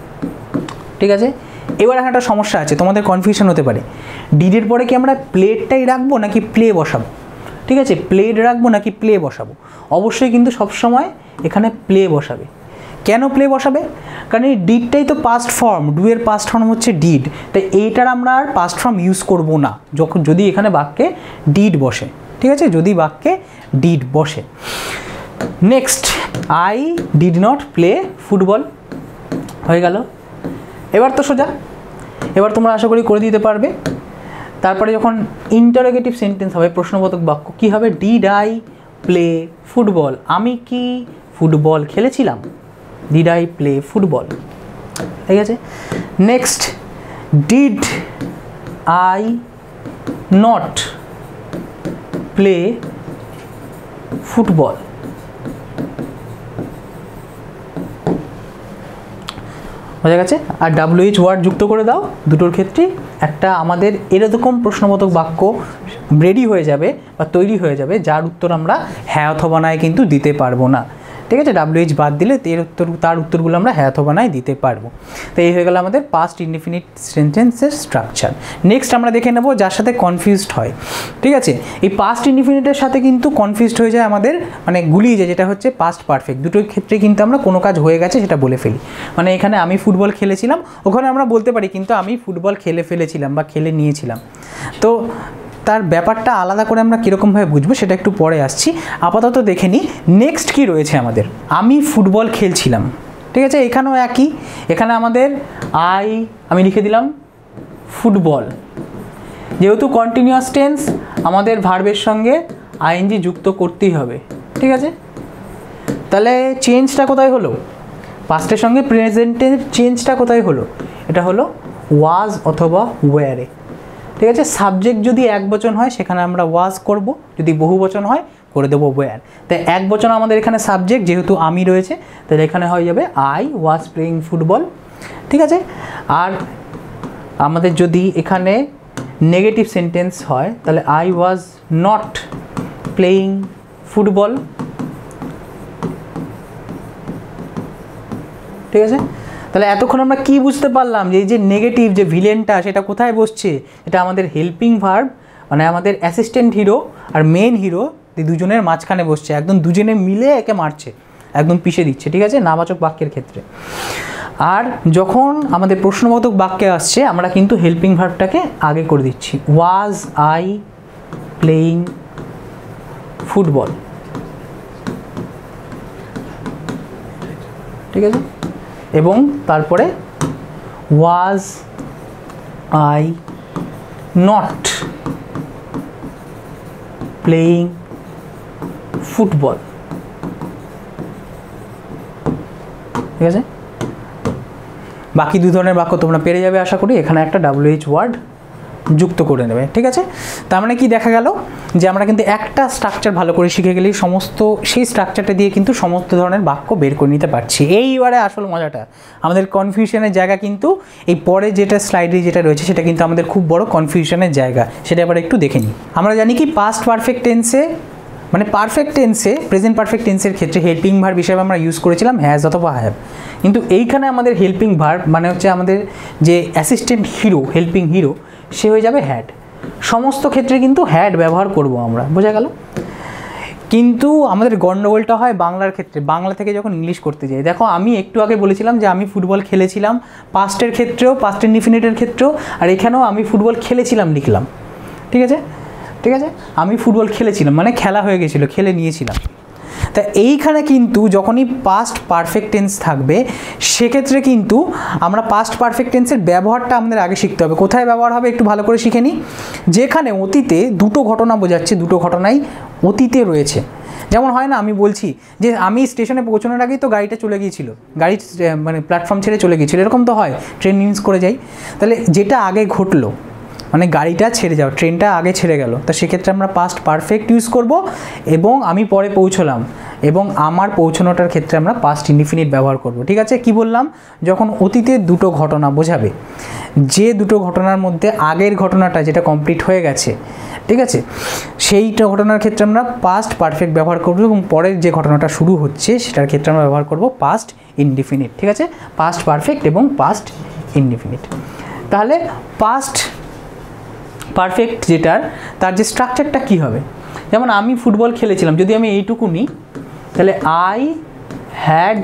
ঠিক আছে। এবার একটা সমস্যা আছে, তোমাদের কনফিউশন হতে পারে, ডিডের পরে কি আমরা প্লেটটাই রাখবো নাকি প্লে বসাবো, ঠিক আছে, প্লেড রাখবো নাকি প্লে বসাবো? অবশ্যই কিন্তু সবসময় এখানে প্লে বসাবে। কেন প্লে বসাবে? কারণ এই ডিডটাই তো পাস্ট ফর্ম, ডু এর পাস্ট ফর্ম হচ্ছে ডিড, তাই এইটার আমরা আর পাস্ট ফর্ম ইউজ করব না যখন যদি এখানে বাক্যে ডিড বসে, ঠিক আছে, যদি বাক্যে ডিড বসে। Next, I did not play football হয়ে গেল। এবার তো সোজা, এবার তোমরা আশা করি করে দিতে পারবে। তারপরে যখন ইন্টারোগেটিভ সেন্টেন্স হবে, প্রশ্নবোধক বাক্য, কি হবে, ডিড আই প্লে ফুটবল, আমি কি ফুটবল খেলেছিলাম, ডিড আই প্লে ফুটবল, ঠিক আছে। Next, did I not play football, বোঝা গেছে। আর ডাব্লিউএইচ ওয়ার্ড যুক্ত করে দাও দুটোর ক্ষেত্রে, একটা আমাদের এরকম প্রশ্নবোধক বাক্য রেডি হয়ে যাবে বা তৈরি হয়ে যাবে যার উত্তর আমরা হ্যাঁ অথবা নাই কিন্তু দিতে পারবো না, ঠিক আছে। ডাব্লিউএইচ বাদ দিলে এর উত্তর তার উত্তরগুলো আমরা হ্যাঁ অথবা নাই দিতে পারবো। তো এই হয়ে গেল আমাদের পাস্ট ইনডিফিনিট সেন্টেন্সের স্ট্রাকচার। নেক্সট আমরা দেখে নেব যার সাথে কনফিউজড হয়, ঠিক আছে। এই পাস্ট ইনডিফিনিটের সাথে কিন্তু কনফিউজড হয়ে যায় আমাদের, মানে গুলিয়ে যায়, যেটা হচ্ছে পাস্ট পারফেক্ট। দুটোর ক্ষেত্রে কিন্তু আমরা কোনো কাজ হয়ে গেছে সেটা বলে ফেলি, মানে এখানে আমি ফুটবল খেলেছিলাম, ওখানে আমরা বলতে পারি কিন্তু আমি ফুটবল খেলে ফেলেছিলাম বা খেলে নিয়েছিলাম। তো তার ব্যাপারটা আলাদা করে আমরা কীরকমভাবে বুঝবো সেটা একটু পরে আসছি। আপাতত দেখে নিই নেক্সট কী রয়েছে আমাদের। আমি ফুটবল খেলছিলাম, ঠিক আছে। এখানেও একই, এখানে আমাদের আই আমি লিখে দিলাম ফুটবল, যেহেতু কন্টিনিউয়াস টেন্স আমাদের ভার্বের সঙ্গে আইএনজি যুক্ত করতেই হবে, ঠিক আছে। তাহলে চেঞ্জটা কোথায় হলো, পাস্টের সঙ্গে প্রেজেন্টের চেঞ্জটা কোথায় হলো, এটা হলো ওয়াজ অথবা ওয়ারে, ঠিক আছে। সাবজেক্ট যদি এক বচন হয় সেখানে আমরা ওয়াজ করব, যদি বহু বচন হয় করে দেবো ওয়্যার। তাই এক বচন আমাদের এখানে সাবজেক্ট, যেহেতু আমি রয়েছে তাহলে এখানে হয়ে যাবে আই ওয়াজ প্লেয়িং ফুটবল, ঠিক আছে। আর আমাদের যদি এখানে নেগেটিভ সেন্টেন্স হয় তাহলে I was not playing football, ঠিক আছে। তাহলে এতক্ষণ আমরা কি বুঝতে পারলাম যে এই যে নেগেটিভ যে ভিলেনটা সেটা কোথায় বসছে, এটা আমাদের হেল্পিং ভার্ব, মানে আমাদের অ্যাসিস্ট্যান্ট হিরো আর মেন হিরো এই দুজনের মাঝখানে বসছে, একদম দুজনে মিলে একে মারছে, একদম পিষে দিচ্ছে, ঠিক আছে, নাবাচক বাক্যের ক্ষেত্রে। আর যখন আমাদের প্রশ্নবোধক বাক্যে আসছে আমরা কিন্তু হেল্পিং ভার্বটাকে আগে করে দিচ্ছি, ওয়াজ আই প্লেয়িং ফুটবল, ঠিক আছে। এবং তারপরে was I not playing football, ঠিক আছে। বাকি দু ধরনের বাক্য তোমরা পেরে যাবে আশা করি, এখানে একটা ডাব্লিউএইচ ওয়ার্ড যুক্ত করে নেবে, ঠিক আছে। তার মানে কি দেখা গেল যে আমরা কিন্তু একটা স্ট্রাকচার ভালো করে শিখে গেলেই সমস্ত সেই স্ট্রাকচারটা দিয়ে কিন্তু সমস্ত ধরনের বাক্য বের করে নিতে পারছি। এইবারে আসল মজাটা, আমাদের কনফিউশনের জায়গা কিন্তু এই পরে যেটা স্লাইডে যেটা রয়েছে সেটা কিন্তু আমাদের খুব বড় কনফিউশনের জায়গা, সেটা এবার একটু দেখে নিই। আমরা জানি কি পাস্ট পারফেক্ট টেন্সে, মানে পারফেক্ট টেন্সে প্রেজেন্ট পারফেক্ট টেন্সের ক্ষেত্রে হেল্পিং ভার্ব হিসেবে আমরা ইউজ করেছিলাম হ্যাজ অথবা হ্যাভ, কিন্তু এইখানে আমাদের হেল্পিং ভার্ব মানে হচ্ছে আমাদের যে অ্যাসিস্ট্যান্ট হিরো হেল্পিং হিরো সে হয়ে যাবে হ্যাড। সমস্ত ক্ষেত্রে কিন্তু হ্যাড ব্যবহার করব আমরা, বোঝা গেল। কিন্তু আমাদের গণ্ডগোলটা হয় বাংলার ক্ষেত্রে, বাংলা থেকে যখন ইংলিশ করতে যাই। দেখো আমি একটু আগে বলেছিলাম যে আমি ফুটবল খেলেছিলাম, পাস্টের ক্ষেত্রেও পাস্ট ইনডিফিনিটের ক্ষেত্রেও, আর এখানেও আমি ফুটবল খেলেছিলাম লিখলাম, ঠিক আছে, ঠিক আছে। আমি ফুটবল খেলেছিলাম মানে খেলা হয়ে গেছিলো, খেলে নিয়েছিলাম। তা এইখানে কিন্তু যখনই পাস্ট পারফেক্ট টেন্স থাকবে সেক্ষেত্রে কিন্তু আমরা পাস্ট পারফেক্ট টেন্সের ব্যবহারটা আমাদের আগে শিখতে হবে। কোথায় ব্যবহার হবে একটু ভালো করে শিখে নিই। যেখানে অতীতে দুটো ঘটনা বোঝাচ্ছে, দুটো ঘটনাই অতীতে রয়েছে। যেমন হয় না, আমি বলছি যে আমি স্টেশনে পৌঁছানোর আগেই তো গাড়িটা চলে গিয়েছিল, গাড়ি মানে প্ল্যাটফর্ম ছেড়ে চলে গিয়েছিল, এরকম তো হয়, ট্রেন মিস করে যাই। তাহলে যেটা আগে ঘটলো মানে গাড়িটা ছেড়ে যাও, ট্রেনটা আগে ছেড়ে গেল, তো সেক্ষেত্রে আমরা পাস্ট পারফেক্ট ইউজ করব। এবং আমি পরে পৌঁছলাম এবং আমার পৌঁছানোটার ক্ষেত্রে আমরা পাস্ট ইনডিফিনিট ব্যবহার করব, ঠিক আছে। কি বললাম, যখন অতীতে দুটো ঘটনা বোঝাবে, যে দুটো ঘটনার মধ্যে আগের ঘটনাটা যেটা কমপ্লিট হয়ে গেছে, ঠিক আছে, সেইটা ঘটনার ক্ষেত্রে আমরা পাস্ট পারফেক্ট ব্যবহার করব, এবং পরের যে ঘটনাটা শুরু হচ্ছে সেটার ক্ষেত্রে আমরা ব্যবহার করব পাস্ট ইনডিফিনিট, ঠিক আছে। পাস্ট পারফেক্ট এবং পাস্ট ইনডিফিনিট। তাহলে পাস্ট পারফেক্ট যেটার তার যে স্ট্রাকচারটা কী হবে, যেমন আমি ফুটবল খেলেছিলাম, যদি আমি এইটুকু নিই তাহলে I had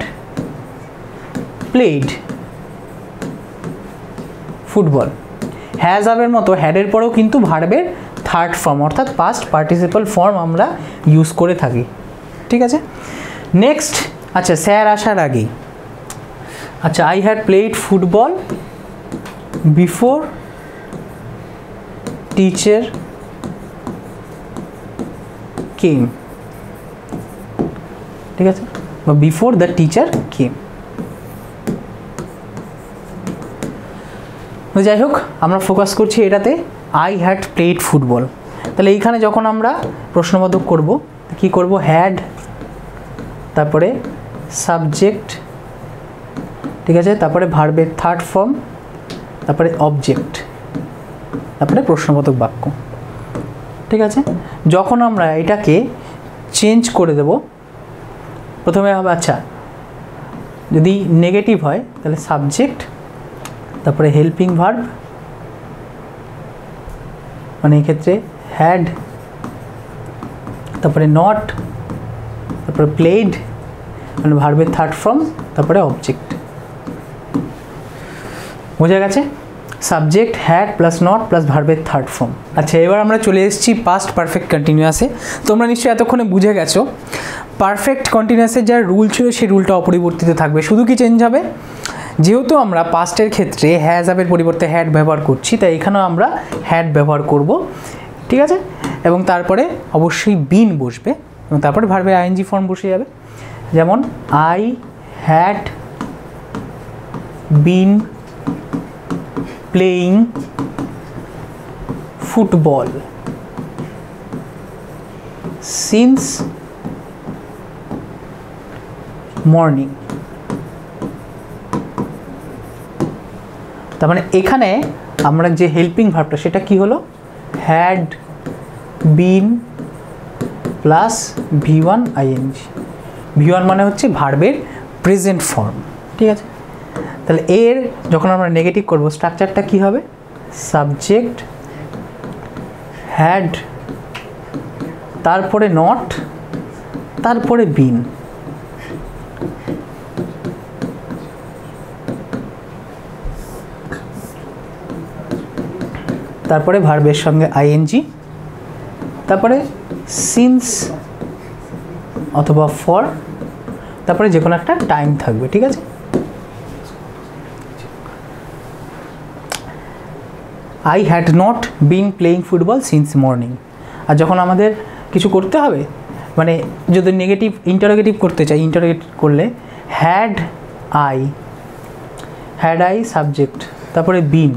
played football. Has হাবের মতো হ্যাডের পরেও কিন্তু ভার্বের থার্ড ফর্ম অর্থাৎ পাস্ট পার্টিসিপাল ফর্ম আমরা ইউজ করে থাকি, ঠিক আছে। নেক্সট, আচ্ছা স্যার আসার আগেই, আচ্ছা I had played football before teacher came, ঠিক আছে, বা বিফোর দ্য টিচার কেম। তো যাই হোক, আমরা ফোকাস করছি এটাতে, আই হ্যাড প্লেড ফুটবল। তাহলে এইখানে যখন আমরা প্রশ্নবোধক করব, কি করব, হ্যাড, তারপরে সাবজেক্ট, ঠিক আছে, তারপরে ভার্বের থার্ড ফর্ম, তারপরে অবজেক্ট, তারপরে প্রশ্নবোধক বাক্য। ঠিক আছে, যখন আমরা এটাকে চেঞ্জ করে দেব, প্রথমে হবে, আচ্ছা যদি নেগেটিভ হয় তাহলে সাবজেক্ট, তারপরে হেল্পিং ভার্ব, মানে এক্ষেত্রে হ্যাড, তারপরে নট, তারপরে প্লেড, মানে ভার্বের থার্ড ফর্ম, তারপরে অবজেক্ট। বোঝা গেছে? Subject, had plus not plus ভার্বের থার্ড ফর্ম। আচ্ছা, এবার আমরা চলে এসেছি পাস্ট পারফেক্ট কন্টিনিউয়াসে। তোমরা নিশ্চয়ই এতক্ষণে বুঝে গেছো পারফেক্ট কন্টিনিউয়াসের যা রুল ছিল সেই রুলটা অপরিবর্তিত থাকবে, শুধু কি চেঞ্জ হবে, যেহেতু আমরা পাস্টের ক্ষেত্রে হ্যাজ হ্যাভের পরিবর্তে হ্যাড ব্যবহার করছি, তাই এখানেও আমরা হ্যাড ব্যবহার করব। ঠিক আছে, এবং তারপরে অবশ্যই বিন বসবে, এবং তারপরে ভার্বের আইএনজি ফর্ম বসে যাবে। যেমন I had been playing football since morning. তার মানে এখানে আমরা যে হেল্পিং ভার্বটা সেটা কি হলো, had been plus V one ING. V one মানে হচ্ছে ভার্বের প্রেজেন্ট ফর্ম। ঠিক আছে, তাহলে এর যখন আমরা নেগেটিভ করব স্ট্রাকচারটা কি হবে, সাবজেক্ট, হ্যাড, তারপরে নট, তারপরে বিন। তারপরে ভার্বের সঙ্গে আইএনজি, তারপরে সিন্স অথবা ফর, তারপরে যে কোনো একটা টাইম থাকবে। ঠিক আছে, I had not been playing football since morning. আর যখন আমাদের কিছু করতে হবে, মানে যদি নেগেটিভ ইন্টারোগেটিভ করতে চাই, ইন্টারোগেট করলে had I, had I subject, তারপরে বিন,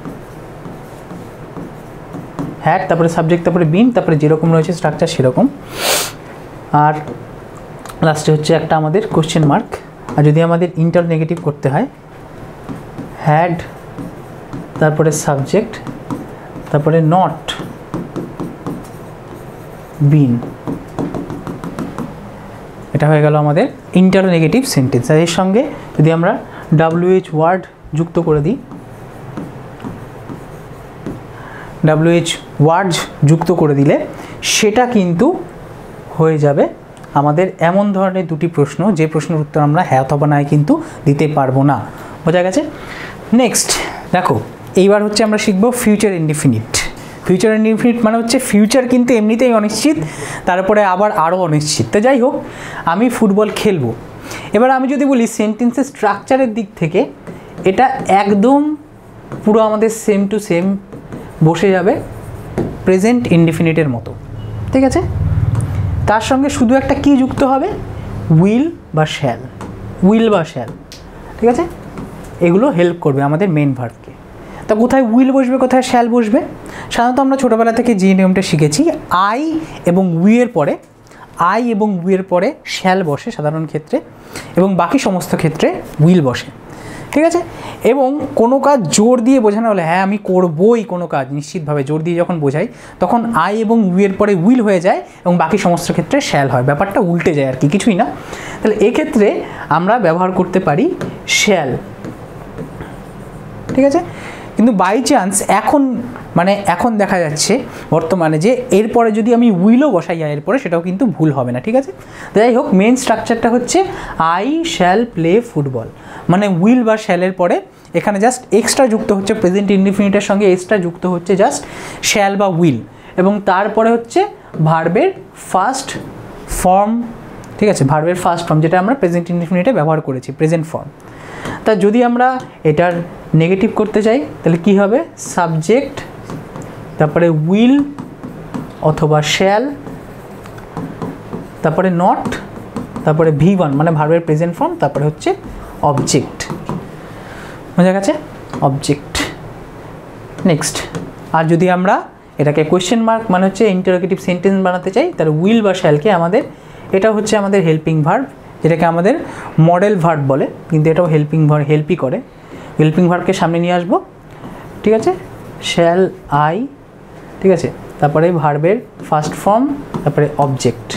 হ্যাড, তারপরে সাবজেক্ট, তারপরে বিন, তারপরে যেরকম রয়েছে স্ট্রাকচার সেরকম, আর লাস্টে হচ্ছে একটা আমাদের কোশ্চেন মার্ক। আর যদি আমাদের ইন্টার নেগেটিভ করতে হয়, হ্যাড, তারপরে সাবজেক্ট, তারপরে নট, বিন। এটা হয়ে গেল আমাদের ইন্টার নেগেটিভ সেন্টেন্স। আর এর সঙ্গে যদি আমরা ডাব্লিউএইচ ওয়ার্ড যুক্ত করে দিই, ডাব্লিউএইচ ওয়ার্ড যুক্ত করে দিলে সেটা কিন্তু হয়ে যাবে আমাদের এমন ধরনের দুটি প্রশ্ন যে প্রশ্নের উত্তর আমরা হ্যাঁ অথবা নাই কিন্তু দিতে পারবো না। বোঝা গেছে? নেক্সট দেখো, এইবার হচ্ছে আমরা শিখব ফিউচার ইনডিফিনিট। ফিউচার ইনডিফিনিট মানে হচ্ছে ফিউচার কিন্তু এমনিতেই অনিশ্চিত, তারপরে আবার আরও অনিশ্চিত। তো যাই হোক, আমি ফুটবল খেলবো। এবার আমি যদি বলি সেন্টেন্সের স্ট্রাকচারের দিক থেকে এটা একদম পুরো আমাদের সেম টু সেম বসে যাবে প্রেজেন্ট ইনডিফিনিটের মতো। ঠিক আছে, তার সঙ্গে শুধু একটা কি যুক্ত হবে, উইল বা শ্যাল, উইল বা শ্যাল। ঠিক আছে, এগুলো হেল্প করবে আমাদের মেন ভার্বকে। তা কোথায় উইল বসবে, কোথায় শ্যাল বসবে? সাধারণত আমরা ছোটোবেলা থেকে যে নিয়মটা শিখেছি, আই এবং উইয়ের পরে, আই এবং উইয়ের পরে শ্যাল বসে সাধারণ ক্ষেত্রে, এবং বাকি সমস্ত ক্ষেত্রে উইল বসে। ঠিক আছে, এবং কোনো কাজ জোর দিয়ে বোঝানো হলে, হ্যাঁ আমি করবই কোনো কাজ, নিশ্চিতভাবে জোর দিয়ে যখন বোঝাই তখন আই এবং উইয়ের পরে উইল হয়ে যায় এবং বাকি সমস্ত ক্ষেত্রে শ্যাল হয়, ব্যাপারটা উল্টে যায় আর কি, কিছুই না। তাহলে এক্ষেত্রে আমরা ব্যবহার করতে পারি শ্যাল। ঠিক আছে, কিন্তু বাই চান্স এখন মানে এখন দেখা যাচ্ছে বর্তমানে যে এরপরে যদি আমি উইলও বসাই এরপরে, সেটাও কিন্তু ভুল হবে না। ঠিক আছে, যাই হোক, মেন স্ট্রাকচারটা হচ্ছে আই শ্যাল প্লে ফুটবল, মানে উইল বা শ্যালের পরে এখানে জাস্ট এক্সট্রা যুক্ত হচ্ছে, প্রেজেন্ট ইনডিফিনিটের সঙ্গে এক্সট্রা যুক্ত হচ্ছে জাস্ট শ্যাল বা উইল, এবং তারপরে হচ্ছে ভার্বের ফার্স্ট ফর্ম। ঠিক আছে, ভার্বের ফার্স্ট ফর্ম যেটা আমরা প্রেজেন্ট ইনডিফিনিটে ব্যবহার করেছি, প্রেজেন্ট ফর্ম। তা যদি আমরা এটার নেগেটিভ করতে চাই তাহলে কি হবে, সাবজেক্ট, তারপরে উইল অথবা শ্যাল, তারপরে নট, তারপরে ভি ওয়ান মানে ভার্বের প্রেজেন্ট ফর্ম, তারপরে হচ্ছে অবজেক্ট। বোঝা গেছে? অবজেক্ট। নেক্সট, আর যদি আমরা এটাকে কোয়েশ্চেন মার্ক মানে হচ্ছে ইন্টারোগেটিভ সেন্টেন্স বানাতে চাই, তাহলে উইল বা শ্যালকে আমাদের, এটা হচ্ছে আমাদের হেল্পিং ভার্ব, যেটাকে আমাদের মডেল ভার্ব বলে, কিন্তু এটাও হেল্পিং ভার্ব, হেল্পই করে। হেল্পিং ভার্বকে সামনে নিয়ে আসবো, ঠিক আছে, শ্যাল আই, ঠিক আছে, তারপরে ভার্বের ফার্স্ট ফর্ম, তারপরে অবজেক্ট।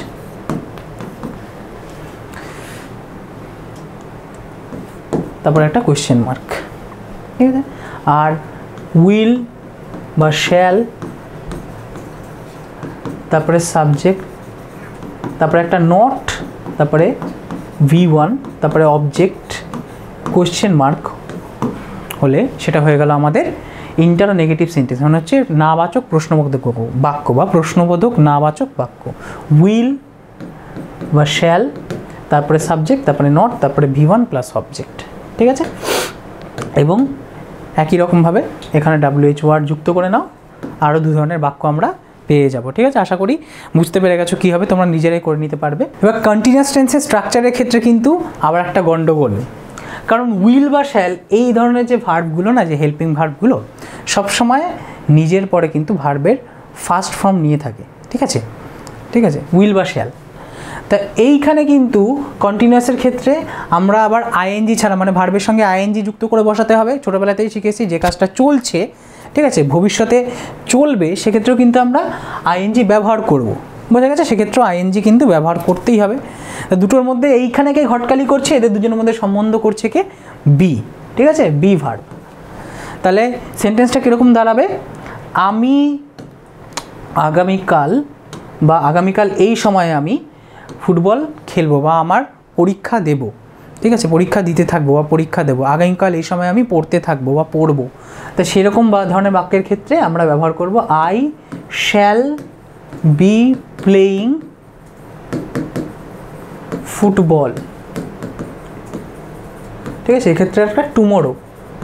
তারপরে একটা কোয়েশ্চেন মার্ক, ঠিক আছে। আর উইল বা শ্যাল, তারপরে সাবজেক্ট, তারপরে একটা নট, তারপরে ভি ওয়ান, তারপরে অবজেক্ট, কোয়েশ্চেন মার্ক হলে সেটা হয়ে গেল আমাদের ইন্টারোনেগেটিভ সেন্টেন্স, মানে হচ্ছে নাবাচক প্রশ্নবোধক বাক্য বা প্রশ্নবোধক নাবাচক বাক্য। উইল বা শ্যাল, তারপরে সাবজেক্ট, তারপরে নট, তারপরে ভি ওয়ান প্লাস অবজেক্ট, ঠিক আছে। এবং একই রকমভাবে এখানে ডাব্লিউএইচ ওয়ার্ড যুক্ত করে নাও, আরও দু ধরনের বাক্য আমরা পেয়ে যাব, ঠিক আছে। আশা করি বুঝতে পেরে গেছো কী হবে, তোমরা নিজেরাই করে নিতে পারবে। এবার কন্টিনিউয়াস টেন্সের স্ট্রাকচারের ক্ষেত্রে কিন্তু আবার একটা গণ্ডগোল, কারণ উইল বা শ্যাল এই ধরনের যে ভার্বগুলো না, যে হেল্পিং ভার্বগুলো সবসময় নিজের পরে কিন্তু ভার্বের ফার্স্ট ফর্ম নিয়ে থাকে, ঠিক আছে, ঠিক আছে, উইল বা শ্যাল। তা এইখানে কিন্তু কন্টিনিউয়াসের ক্ষেত্রে আমরা আবার আইএনজি ছাড়া, মানে ভার্বের সঙ্গে আইএনজি যুক্ত করে বসাতে হবে। ছোটোবেলাতেই শিখেছি যে কাজটা চলছে, ঠিক আছে, ভবিষ্যতে চলবে, সেক্ষেত্রেও কিন্তু আমরা আইএনজি ব্যবহার করব। বোঝা গেছে? সেক্ষেত্রেও আইএনজি কিন্তু ব্যবহার করতেই হবে। দুটোর মধ্যে এইখানে কে ঘটকালি করছে, এদের দুজনের মধ্যে সম্বন্ধ করছে কে? বি, ঠিক আছে, বি ভার্ব। তাহলে সেন্টেন্সটা কীরকম দাঁড়াবে? আমি আগামীকাল বা আগামীকাল এই সময়ে আমি ফুটবল খেলবো বা আমার পরীক্ষা দেব, ঠিক আছে, পরীক্ষা দিতে থাকবো বা পরীক্ষা দেবো। আগামীকাল এই সময় আমি পড়তে থাকবো বা পড়বো। তো সেরকম বা ধরনের বাক্যের ক্ষেত্রে আমরা ব্যবহার করব I shall be playing football, ঠিক আছে। এক্ষেত্রে একটা tomorrow,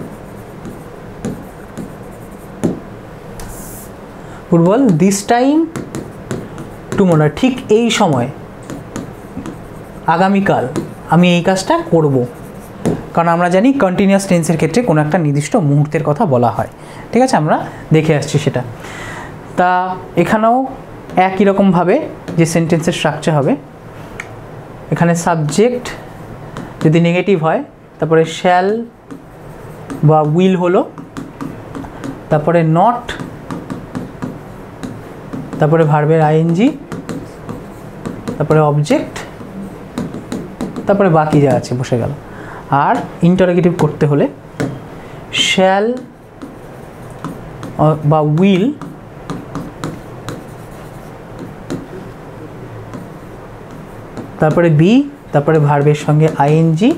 football this time tomorrow, ঠিক এই সময়, আগামীকাল আমি এই কাজটা করব। কারণ আমরা জানি কন্টিনিউয়াস টেন্সের ক্ষেত্রে কোনো একটা নির্দিষ্ট মুহূর্তের কথা বলা হয়, ঠিক আছে, আমরা দেখে আসছি সেটা। তা এখানেও একই রকমভাবে যে সেন্টেন্সের স্ট্রাকচার হবে, এখানে সাবজেক্ট যদি নেগেটিভ হয়, তারপরে শ্যাল বা উইল হলো, তারপরে নট, তারপরে ভার্বের আইএনজি, তারপরে অবজেক্ট, তারপরে বাকি যা আছে বসে গেল। আর ইন্টারোগেটিভ করতে হলে শ্যাল বা উইল, তারপরে বি, তারপরে ভার্বের সঙ্গে আইএনজি,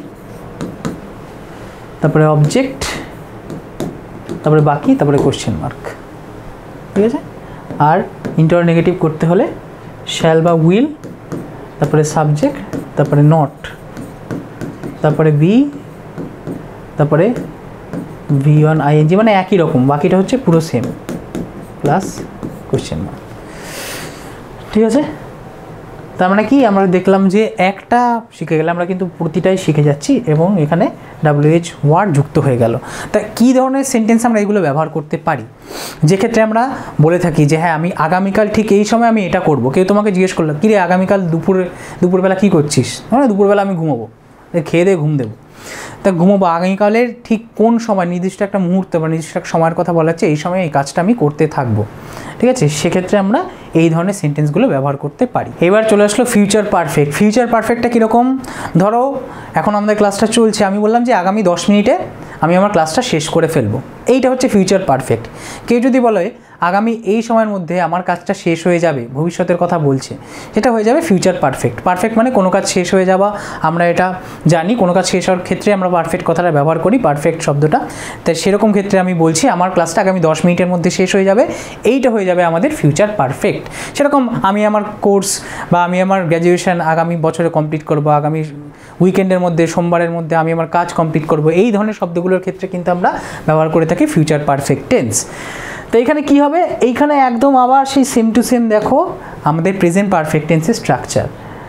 তারপরে অবজেক্ট, তারপরে বাকি, তারপরে কোশ্চেন মার্ক, ঠিক আছে। আর ইন্টারোনেগেটিভ করতে হলে শ্যাল বা উইল, তারপরে সাবজেক্ট, তারপরে নট, তারপরে বি, তারপরে ভি ওয়ান আইএনজি, মানে একই রকম, বাকিটা হচ্ছে পুরো সেম, প্লাস কোশ্চেন মার্ক, ঠিক আছে। তার মানে কি আমরা দেখলাম যে একটা শিখে গেলে আমরা কিন্তু প্রতিটাই শিখে যাচ্ছি এবং এখানে ডাব্লিউএইচ ওয়ার্ড যুক্ত হয়ে গেল। তা কী ধরনের সেন্টেন্স আমরা এগুলো ব্যবহার করতে পারি, যে ক্ষেত্রে আমরা বলে থাকি যে হ্যাঁ আমি আগামীকাল ঠিক এই সময় আমি এটা করব। কেউ তোমাকে জিজ্ঞেস করলো কী রে আগামীকাল দুপুরে দুপুরবেলা কী করছিস? মানে দুপুরবেলা আমি ঘুমাবো, খেয়ে দিয়ে ঘুম দেবো। তা ঘুমোবো, আগামীকালের ঠিক কোন সময়, নির্দিষ্ট একটা মুহূর্ত বা নির্দিষ্ট একটা সময়ের কথা বলা হচ্ছে, এই সময় এই কাজটা আমি করতে থাকবো, ঠিক আছে। সেক্ষেত্রে আমরা এই ধরনের সেন্টেন্সগুলো ব্যবহার করতে পারি। এবার চলে আসলো ফিউচার পারফেক্ট। ফিউচার পারফেক্টটা কীরকম? ধরো এখন আমাদের ক্লাসটা চলছে, আমি বললাম যে আগামী দশ মিনিটে আমি আমার ক্লাসটা শেষ করে ফেলবো, এইটা হচ্ছে ফিউচার পারফেক্ট। কেউ যদি বলে আগামী এই সময়ের মধ্যে আমার কাজটা শেষ হয়ে যাবে, ভবিষ্যতের কথা বলছে, সেটা হয়ে যাবে ফিউচার পারফেক্ট। পারফেক্ট মানে কোনো কাজ শেষ হয়ে যাওয়া, আমরা এটা জানি কোনো কাজ শেষ হওয়ার ক্ষেত্রে আমরা পারফেক্ট কথাটা ব্যবহার করি, পারফেক্ট শব্দটা। তাই সেরকম ক্ষেত্রে আমি বলছি আমার ক্লাসটা আগামী দশ মিনিটের মধ্যে শেষ হয়ে যাবে, এইটা হয়ে যাবে আমাদের ফিউচার পারফেক্ট। সেরকম আমি আমার কোর্স বা আমি আমার গ্র্যাজুয়েশন আগামী বছরে কমপ্লিট করব, আগামী উইকেন্ডের মধ্যে সোমবারের মধ্যে আমি আমার কাজ কমপ্লিট করব, এই ধরনের শব্দগুলোর ক্ষেত্রে কিন্তু আমরা ব্যবহার করে থাকি ফিউচার পারফেক্ট টেন্স। তো এইখানে কী হবে, এইখানে একদম আবার সেই সেম টু সেম দেখো আমাদের প্রেজেন্ট পারফেক্ট টেন্সের স্ট্রাকচার,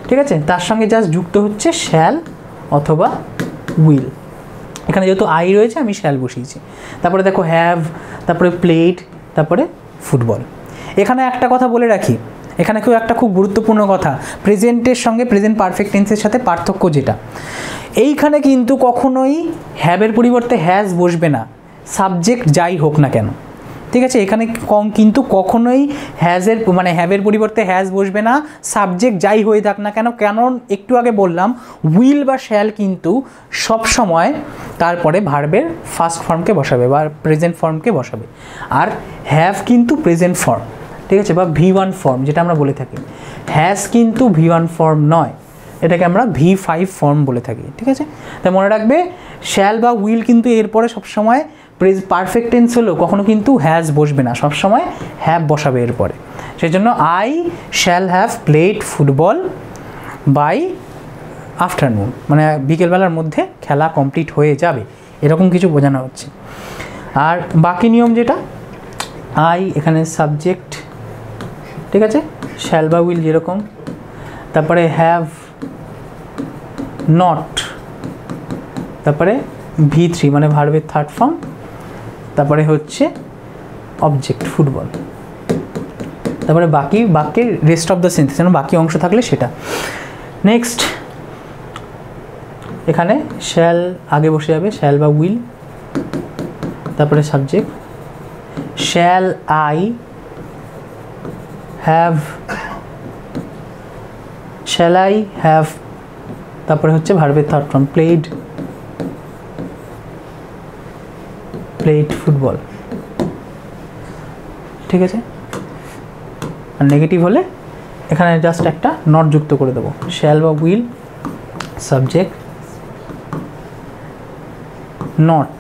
ঠিক আছে, তার সঙ্গে জাস্ট যুক্ত হচ্ছে শ্যাল অথবা উইল। এখানে যেহেতু আই রয়েছে আমি শ্যাল বসিয়েছি। তারপরে দেখো হ্যাভ, তারপরে প্লেড, তারপরে ফুটবল। এখানে একটা কথা বলে রাখি, এখানে কেউ একটা খুব গুরুত্বপূর্ণ কথা, প্রেজেন্টের সঙ্গে প্রেজেন্ট পারফেক্ট টেন্সের সাথে পার্থক্য যেটা, এইখানে কিন্তু কখনোই হ্যাভের পরিবর্তে হ্যাজ বসবে না, সাবজেক্ট যাই হোক না কেন। ঠিক আছে, এখানে কম কিন্তু কখনোই হ্যাজের মানে হ্যাভের পরিবর্তে হ্যাজ বসবে না, সাবজেক্ট যাই হয়ে থাক না কেন। কারণ একটু আগে বললাম উইল বা শ্যাল কিন্তু সব সময় তারপরে ভার্বের ফার্স্ট ফর্মকে বসাবে বা প্রেজেন্ট ফর্মকে বসাবে, আর হ্যাভ কিন্তু প্রেজেন্ট ফর্ম, ঠিক আছে, বা ভি ওয়ান ফর্ম যেটা আমরা বলে থাকি। হ্যাজ কিন্তু ভি ওয়ান ফর্ম নয়, এটাকে আমরা ভি ফাইভ ফর্ম বলে থাকি। ঠিক আছে, তাই মনে রাখবে শ্যাল বা উইল কিন্তু এরপরে সবসময় পারফেক্ট টেন্স হলেও কখনো কিন্তু হ্যাজ বসবে না, সবসময় হ্যাভ বসাবে এরপরে। সেই জন্য I shall have played football by afternoon, মানে বিকেলবেলার মধ্যে খেলা কমপ্লিট হয়ে যাবে, এরকম কিছু বোঝানো হচ্ছে। আর বাকি নিয়ম যেটা, আই এখানে সাবজেক্ট, ঠিক আছে, শ্যাল বা উইল যেরকম, তারপরে হ্যাভ নট, তারপরে ভি থ্রি মানে ভার্বের থার্ড ফর্ম, তারপরে হচ্ছে অবজেক্ট ফুটবল, তারপরে বাকি বাক্যের রেস্ট অফ দ্য সেন্টেন্স, বাকি অংশ থাকলে সেটা। নেক্সট এখানে শ্যাল আগে বসে যাবে, শ্যাল বা উইল, তারপরে subject shall I have, shall I have, তারপরে হচ্ছে ভার্বের third form played, played football. ঠিক আছে, আর নেগেটিভ হলে এখানে জাস্ট একটা নট যুক্ত করে দেবো, শ্যাল বা will subject not,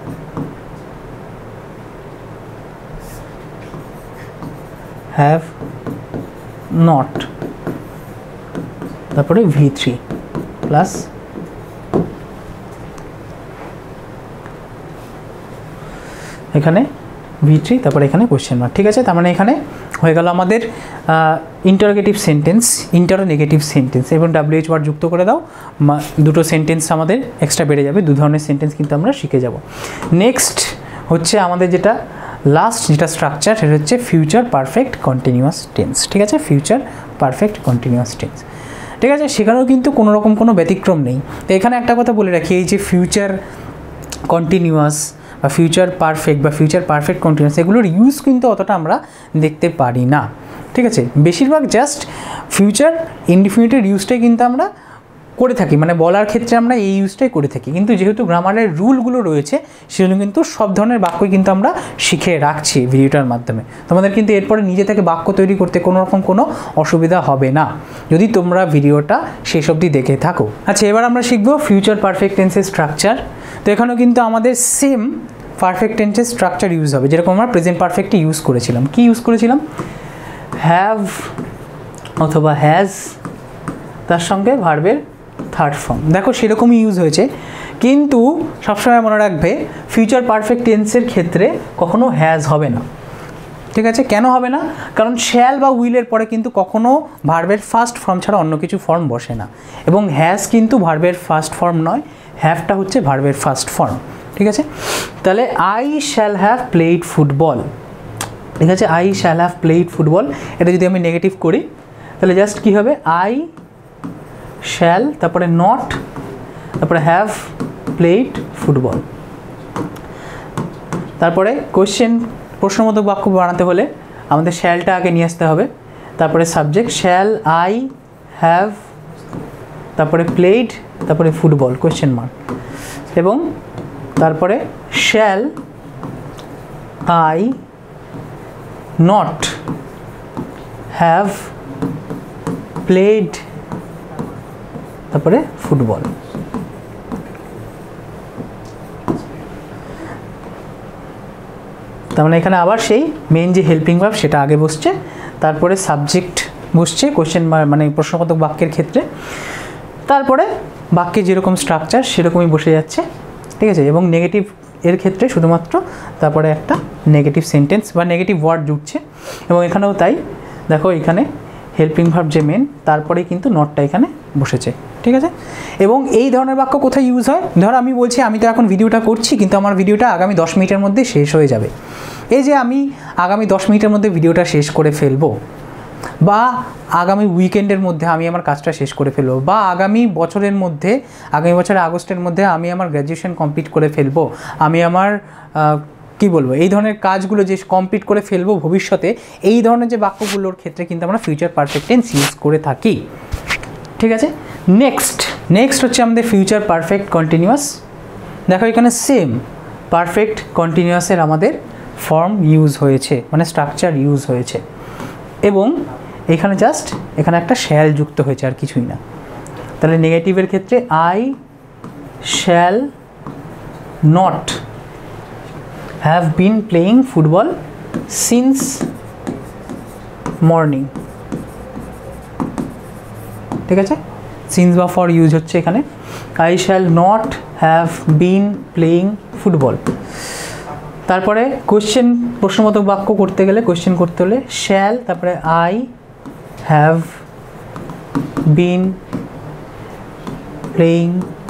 have not, তারপরে ভি থ্রি প্লাস এখানে ভি থ্রি, তারপরে এখানে কোয়েশ্চেন মার্ক। ঠিক আছে, তার মানে এখানে হয়ে গেল আমাদের ইন্টারোগেটিভ সেন্টেন্স, ইন্টারোনেগেটিভ সেন্টেন্স, এবং ডাব্লিউএইচ ওয়ার্ড যুক্ত করে দাও, দুটো সেন্টেন্স আমাদের এক্সট্রা বেড়ে যাবে, দু ধরনের সেন্টেন্স কিন্তু আমরা শিখে যাব। নেক্সট হচ্ছে আমাদের যেটা লাস্ট যেটা স্ট্রাকচার, সেটা হচ্ছে ফিউচার পারফেক্ট কন্টিনিউয়াস টেন্স। ঠিক আছে, ফিউচার পারফেক্ট কন্টিনিউয়াস টেন্স। ঠিক আছে, সেখানেও কিন্তু কোনো রকম কোনো ব্যতিক্রম নেই। তো এখানে একটা কথা বলে রাখি, এই যে ফিউচার কন্টিনিউয়াস বা ফিউচার পারফেক্ট বা ফিউচার পারফেক্ট কন্টিনিউয়াস, এগুলোর ইউজ কিন্তু অতটা আমরা দেখতে পারি না। ঠিক আছে, বেশিরভাগ জাস্ট ফিউচার ইনডিফিনিটের ইউজটাই কিন্তু আমরা করে থাকি, মানে বলার ক্ষেত্রে আমরা এই ইউজটাই করে থাকি। কিন্তু যেহেতু গ্রামারের রুলগুলো রয়েছে, সেগুলো কিন্তু সব ধরনের বাক্যই কিন্তু আমরা শিখে রাখছি ভিডিওটার মাধ্যমে। তোমাদের কিন্তু এরপরে নিজে থেকে বাক্য তৈরি করতে কোনো রকম কোনো অসুবিধা হবে না, যদি তোমরা ভিডিওটা শেষ অবধি দেখে থাকো। আচ্ছা, এবার আমরা শিখবো ফিউচার পারফেক্ট টেন্সের স্ট্রাকচার। তো এখানেও কিন্তু আমাদের সেম পারফেক্ট টেন্সের স্ট্রাকচার ইউজ হবে, যেরকম আমরা প্রেজেন্ট পারফেক্টে ইউজ করেছিলাম। কি ইউজ করেছিলাম? হ্যাভ অথবা হ্যাজ, তার সঙ্গে ভার্বের থার্ড ফর্ম। দেখো সেরকমই ইউজ হয়েছে, কিন্তু সবসময় মনে রাখবে ফিউচার পারফেক্ট টেন্সের ক্ষেত্রে কখনো হ্যাজ হবে না। ঠিক আছে, কেন হবে না? কারণ শ্যাল বা উইলের পরে কিন্তু কখনো ভার্বের ফার্স্ট ফর্ম ছাড়া অন্য কিছু ফর্ম বসে না, এবং হ্যাজ কিন্তু ভার্বের ফার্স্ট ফর্ম নয়, হ্যাভটা হচ্ছে ভার্বের ফার্স্ট ফর্ম। ঠিক আছে, তাহলে I shall have played football. ঠিক আছে, I shall have played football, এটা যদি আমি নেগেটিভ করি তাহলে জাস্ট কী হবে? আই শ্যাল, তারপরে নট, তারপরে হ্যাভ প্লেড ফুটবল। তারপরে কোয়েশ্চেন প্রশ্নবোধক বাক্য বানাতে হলে আমাদের শ্যালটা আগে নিয়ে আসতে হবে, তারপরে সাবজেক্ট শ্যাল আই হ্যাভ, তারপরে প্লেড, তারপরে ফুটবল কোয়েশ্চেন মার্ক, এবং তারপরে shall I not have played, তারপরে ফুটবল। তার মানে এখানে আবার সেই মেন যে হেল্পিং ভার্ব সেটা আগে বসছে, তারপরে সাবজেক্ট বসছে কোশ্চেন মানে প্রশ্নবোধক বাক্যের ক্ষেত্রে, তারপরে বাক্যে যেরকম স্ট্রাকচার সেরকমই বসে যাচ্ছে। ঠিক আছে, এবং নেগেটিভ এর ক্ষেত্রে শুধুমাত্র তারপরে একটা নেগেটিভ সেন্টেন্স বা নেগেটিভ ওয়ার্ড জুটছে, এবং এখানেও তাই। দেখো এখানে হেল্পিং ভার্ব যে মেন, তারপরেই কিন্তু নটটা এখানে বসেছে, ঠিক আছে। এবং এই ধরনের বাক্য কোথায় ইউজ হয়, ধরো আমি বলছি আমি তো এখন ভিডিওটা করছি কিন্তু আমার ভিডিওটা আগামী দশ মিনিটের মধ্যে শেষ হয়ে যাবে, এই যে আমি আগামী দশ মিনিটের মধ্যে ভিডিওটা শেষ করে ফেলবো, বা আগামী উইকেন্ডের মধ্যে আমি আমার কাজটা শেষ করে ফেলবো, বা আগামী বছরের মধ্যে আগামী বছরের আগস্টের মধ্যে আমি আমার গ্র্যাজুয়েশন কমপ্লিট করে ফেলবো, আমি আমার কি বলবো এই ধরনের কাজগুলো যে কমপ্লিট করে ফেলবো ভবিষ্যতে, এই ধরনের যে বাক্যগুলোর ক্ষেত্রে কিন্তু আমরা ফিউচার পারফেক্ট টেন্স ইউজ করে থাকি, ঠিক আছে। নেক্সট নেক্সট হচ্ছে আমাদের ফিউচার পারফেক্ট কন্টিনিউয়াস। দেখো এখানে সেম পারফেক্ট কন্টিনিউয়াসের আমাদের ফর্ম ইউজ হয়েছে, মানে স্ট্রাকচার ইউজ হয়েছে, এবং এখানে জাস্ট এখানে একটা শ্যাল যুক্ত হয়েছে, আর কিছুই না। তাহলে নেগেটিভের ক্ষেত্রে I shall not have been playing football since morning, ঠিক আছে। সিন্স বা ফর ইউজ হচ্ছে এখানে। I shall not have been playing football. তারপরে কোয়েশ্চেন প্রশ্নবোধক বাক্য করতে গেলে, কোয়েশ্চেন করতে হলে শ্যাল, তারপরে I have been playing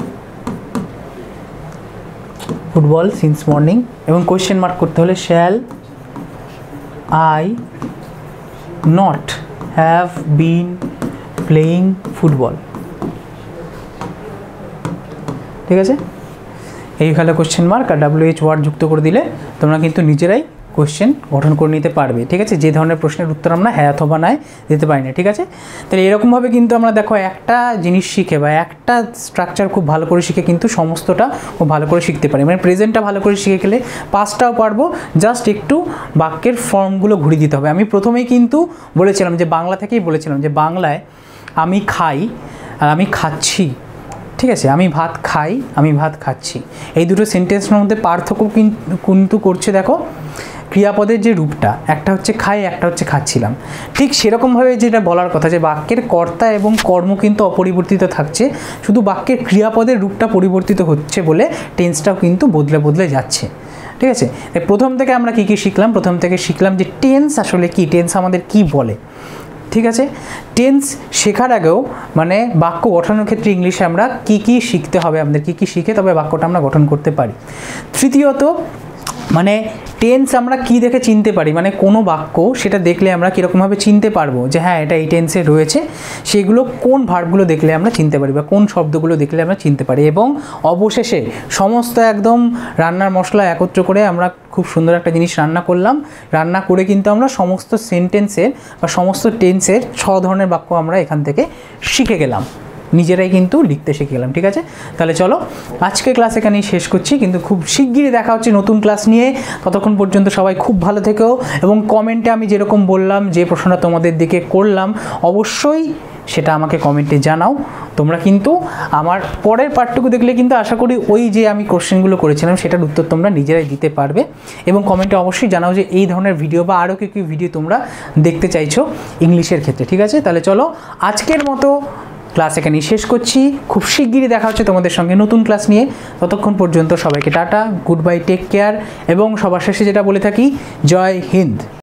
football since morning, এবং কোয়েশ্চেন মার্ক করতে হলে shall I not have been playing football, ঠিক আছে। এইখানে কোয়েশ্চেন মার্ক আর ডাব্লিউ এইচ ওয়ার্ড যুক্ত করে দিলে তোমরা কিন্তু নিজেরাই কোয়েশ্চেন গঠন করে নিতে পারবে, ঠিক আছে। যে ধরনের প্রশ্নের উত্তর আমরা হ্যাঁ অথবা নাই দিতে পারি না, ঠিক আছে। তাহলে এরকমভাবে কিন্তু আমরা দেখো একটা জিনিস শিখে বা একটা স্ট্রাকচার খুব ভালো করে শিখে কিন্তু সমস্তটা খুব ভালো করে শিখতে পারি, মানে প্রেজেন্টটা ভালো করে শিখে গেলে পাস্টটাও পারবো, জাস্ট একটু বাক্যের ফর্মগুলো ঘুরিয়ে দিতে হবে। আমি প্রথমেই কিন্তু বলেছিলাম যে বাংলা থেকেই বলেছিলাম যে বাংলায় আমি খাই আর আমি খাচ্ছি, ঠিক আছে। আমি ভাত খাই, আমি ভাত খাচ্ছি, এই দুটো সেন্টেন্সের মধ্যে পার্থক্য কিন্তু করছে দেখো ক্রিয়াপদের যে রূপটা, একটা হচ্ছে খাই, একটা হচ্ছে খাচ্ছিলাম। ঠিক সেরকমভাবে যেটা বলার কথা যে বাক্যের কর্তা এবং কর্ম কিন্তু অপরিবর্তিত থাকছে, শুধু বাক্যের ক্রিয়াপদের রূপটা পরিবর্তিত হচ্ছে বলে টেন্সটাও কিন্তু বদলে বদলে যাচ্ছে, ঠিক আছে। প্রথম থেকে আমরা কী কী শিখলাম, প্রথম থেকে শিখলাম যে টেন্স আসলে কি, টেন্স আমাদের কি বলে, ঠিক আছে। টেন্স শেখার আগেও মানে বাক্য গঠনের ক্ষেত্রে ইংলিশে আমরা কি কি শিখতে হবে, আমাদের কি কি শিখে তবে বাক্যটা আমরা গঠন করতে পারি। তৃতীয়ত মানে টেন্স আমরা কি দেখে চিনতে পারি, মানে কোনো বাক্য সেটা দেখলে আমরা কীরকমভাবে চিনতে পারবো যে হ্যাঁ এটা এই টেন্সে রয়েছে, সেগুলো কোন ভার্বগুলো দেখলে আমরা চিনতে পারি বা কোন শব্দগুলো দেখলে আমরা চিনতে পারি। এবং অবশেষে সমস্ত একদম রান্নার মশলা একত্র করে আমরা খুব সুন্দর একটা জিনিস রান্না করলাম, রান্না করে কিন্তু আমরা সমস্ত সেন্টেন্সের বা সমস্ত টেন্সের ছ ধরনের বাক্য আমরা এখান থেকে শিখে গেলাম, নিজেরাই কিন্তু লিখতে শিখে গেলাম, ঠিক আছে। তাহলে চলো আজকে ক্লাস এখানেই শেষ করছি, কিন্তু খুব শিগগিরই দেখা হচ্ছে নতুন ক্লাস নিয়ে। ততক্ষণ পর্যন্ত সবাই খুব ভালো থেকো, এবং কমেন্টে আমি যেরকম বললাম যে প্রশ্নটা তোমাদের দিকে করলাম অবশ্যই সেটা আমাকে কমেন্টে জানাও। তোমরা কিন্তু আমার পরের পার্টটুকু দেখলে কিন্তু আশা করি ওই যে আমি কোশ্চেনগুলো করেছিলাম সেটার উত্তর তোমরা নিজেরাই দিতে পারবে, এবং কমেন্টে অবশ্যই জানাও যে এই ধরনের ভিডিও বা আরও কী কী ভিডিও তোমরা দেখতে চাইছো ইংলিশের ক্ষেত্রে, ঠিক আছে। তাহলে চলো আজকের মতো ক্লাস এখানেই শেষ করছি, খুব শিগগিরই দেখা হচ্ছে তোমাদের সঙ্গে নতুন ক্লাস নিয়ে। ততক্ষণ পর্যন্ত সবাইকে tata, goodbye, take care, এবং সবার শেষে যেটা বলে থাকি জয় হিন্দ।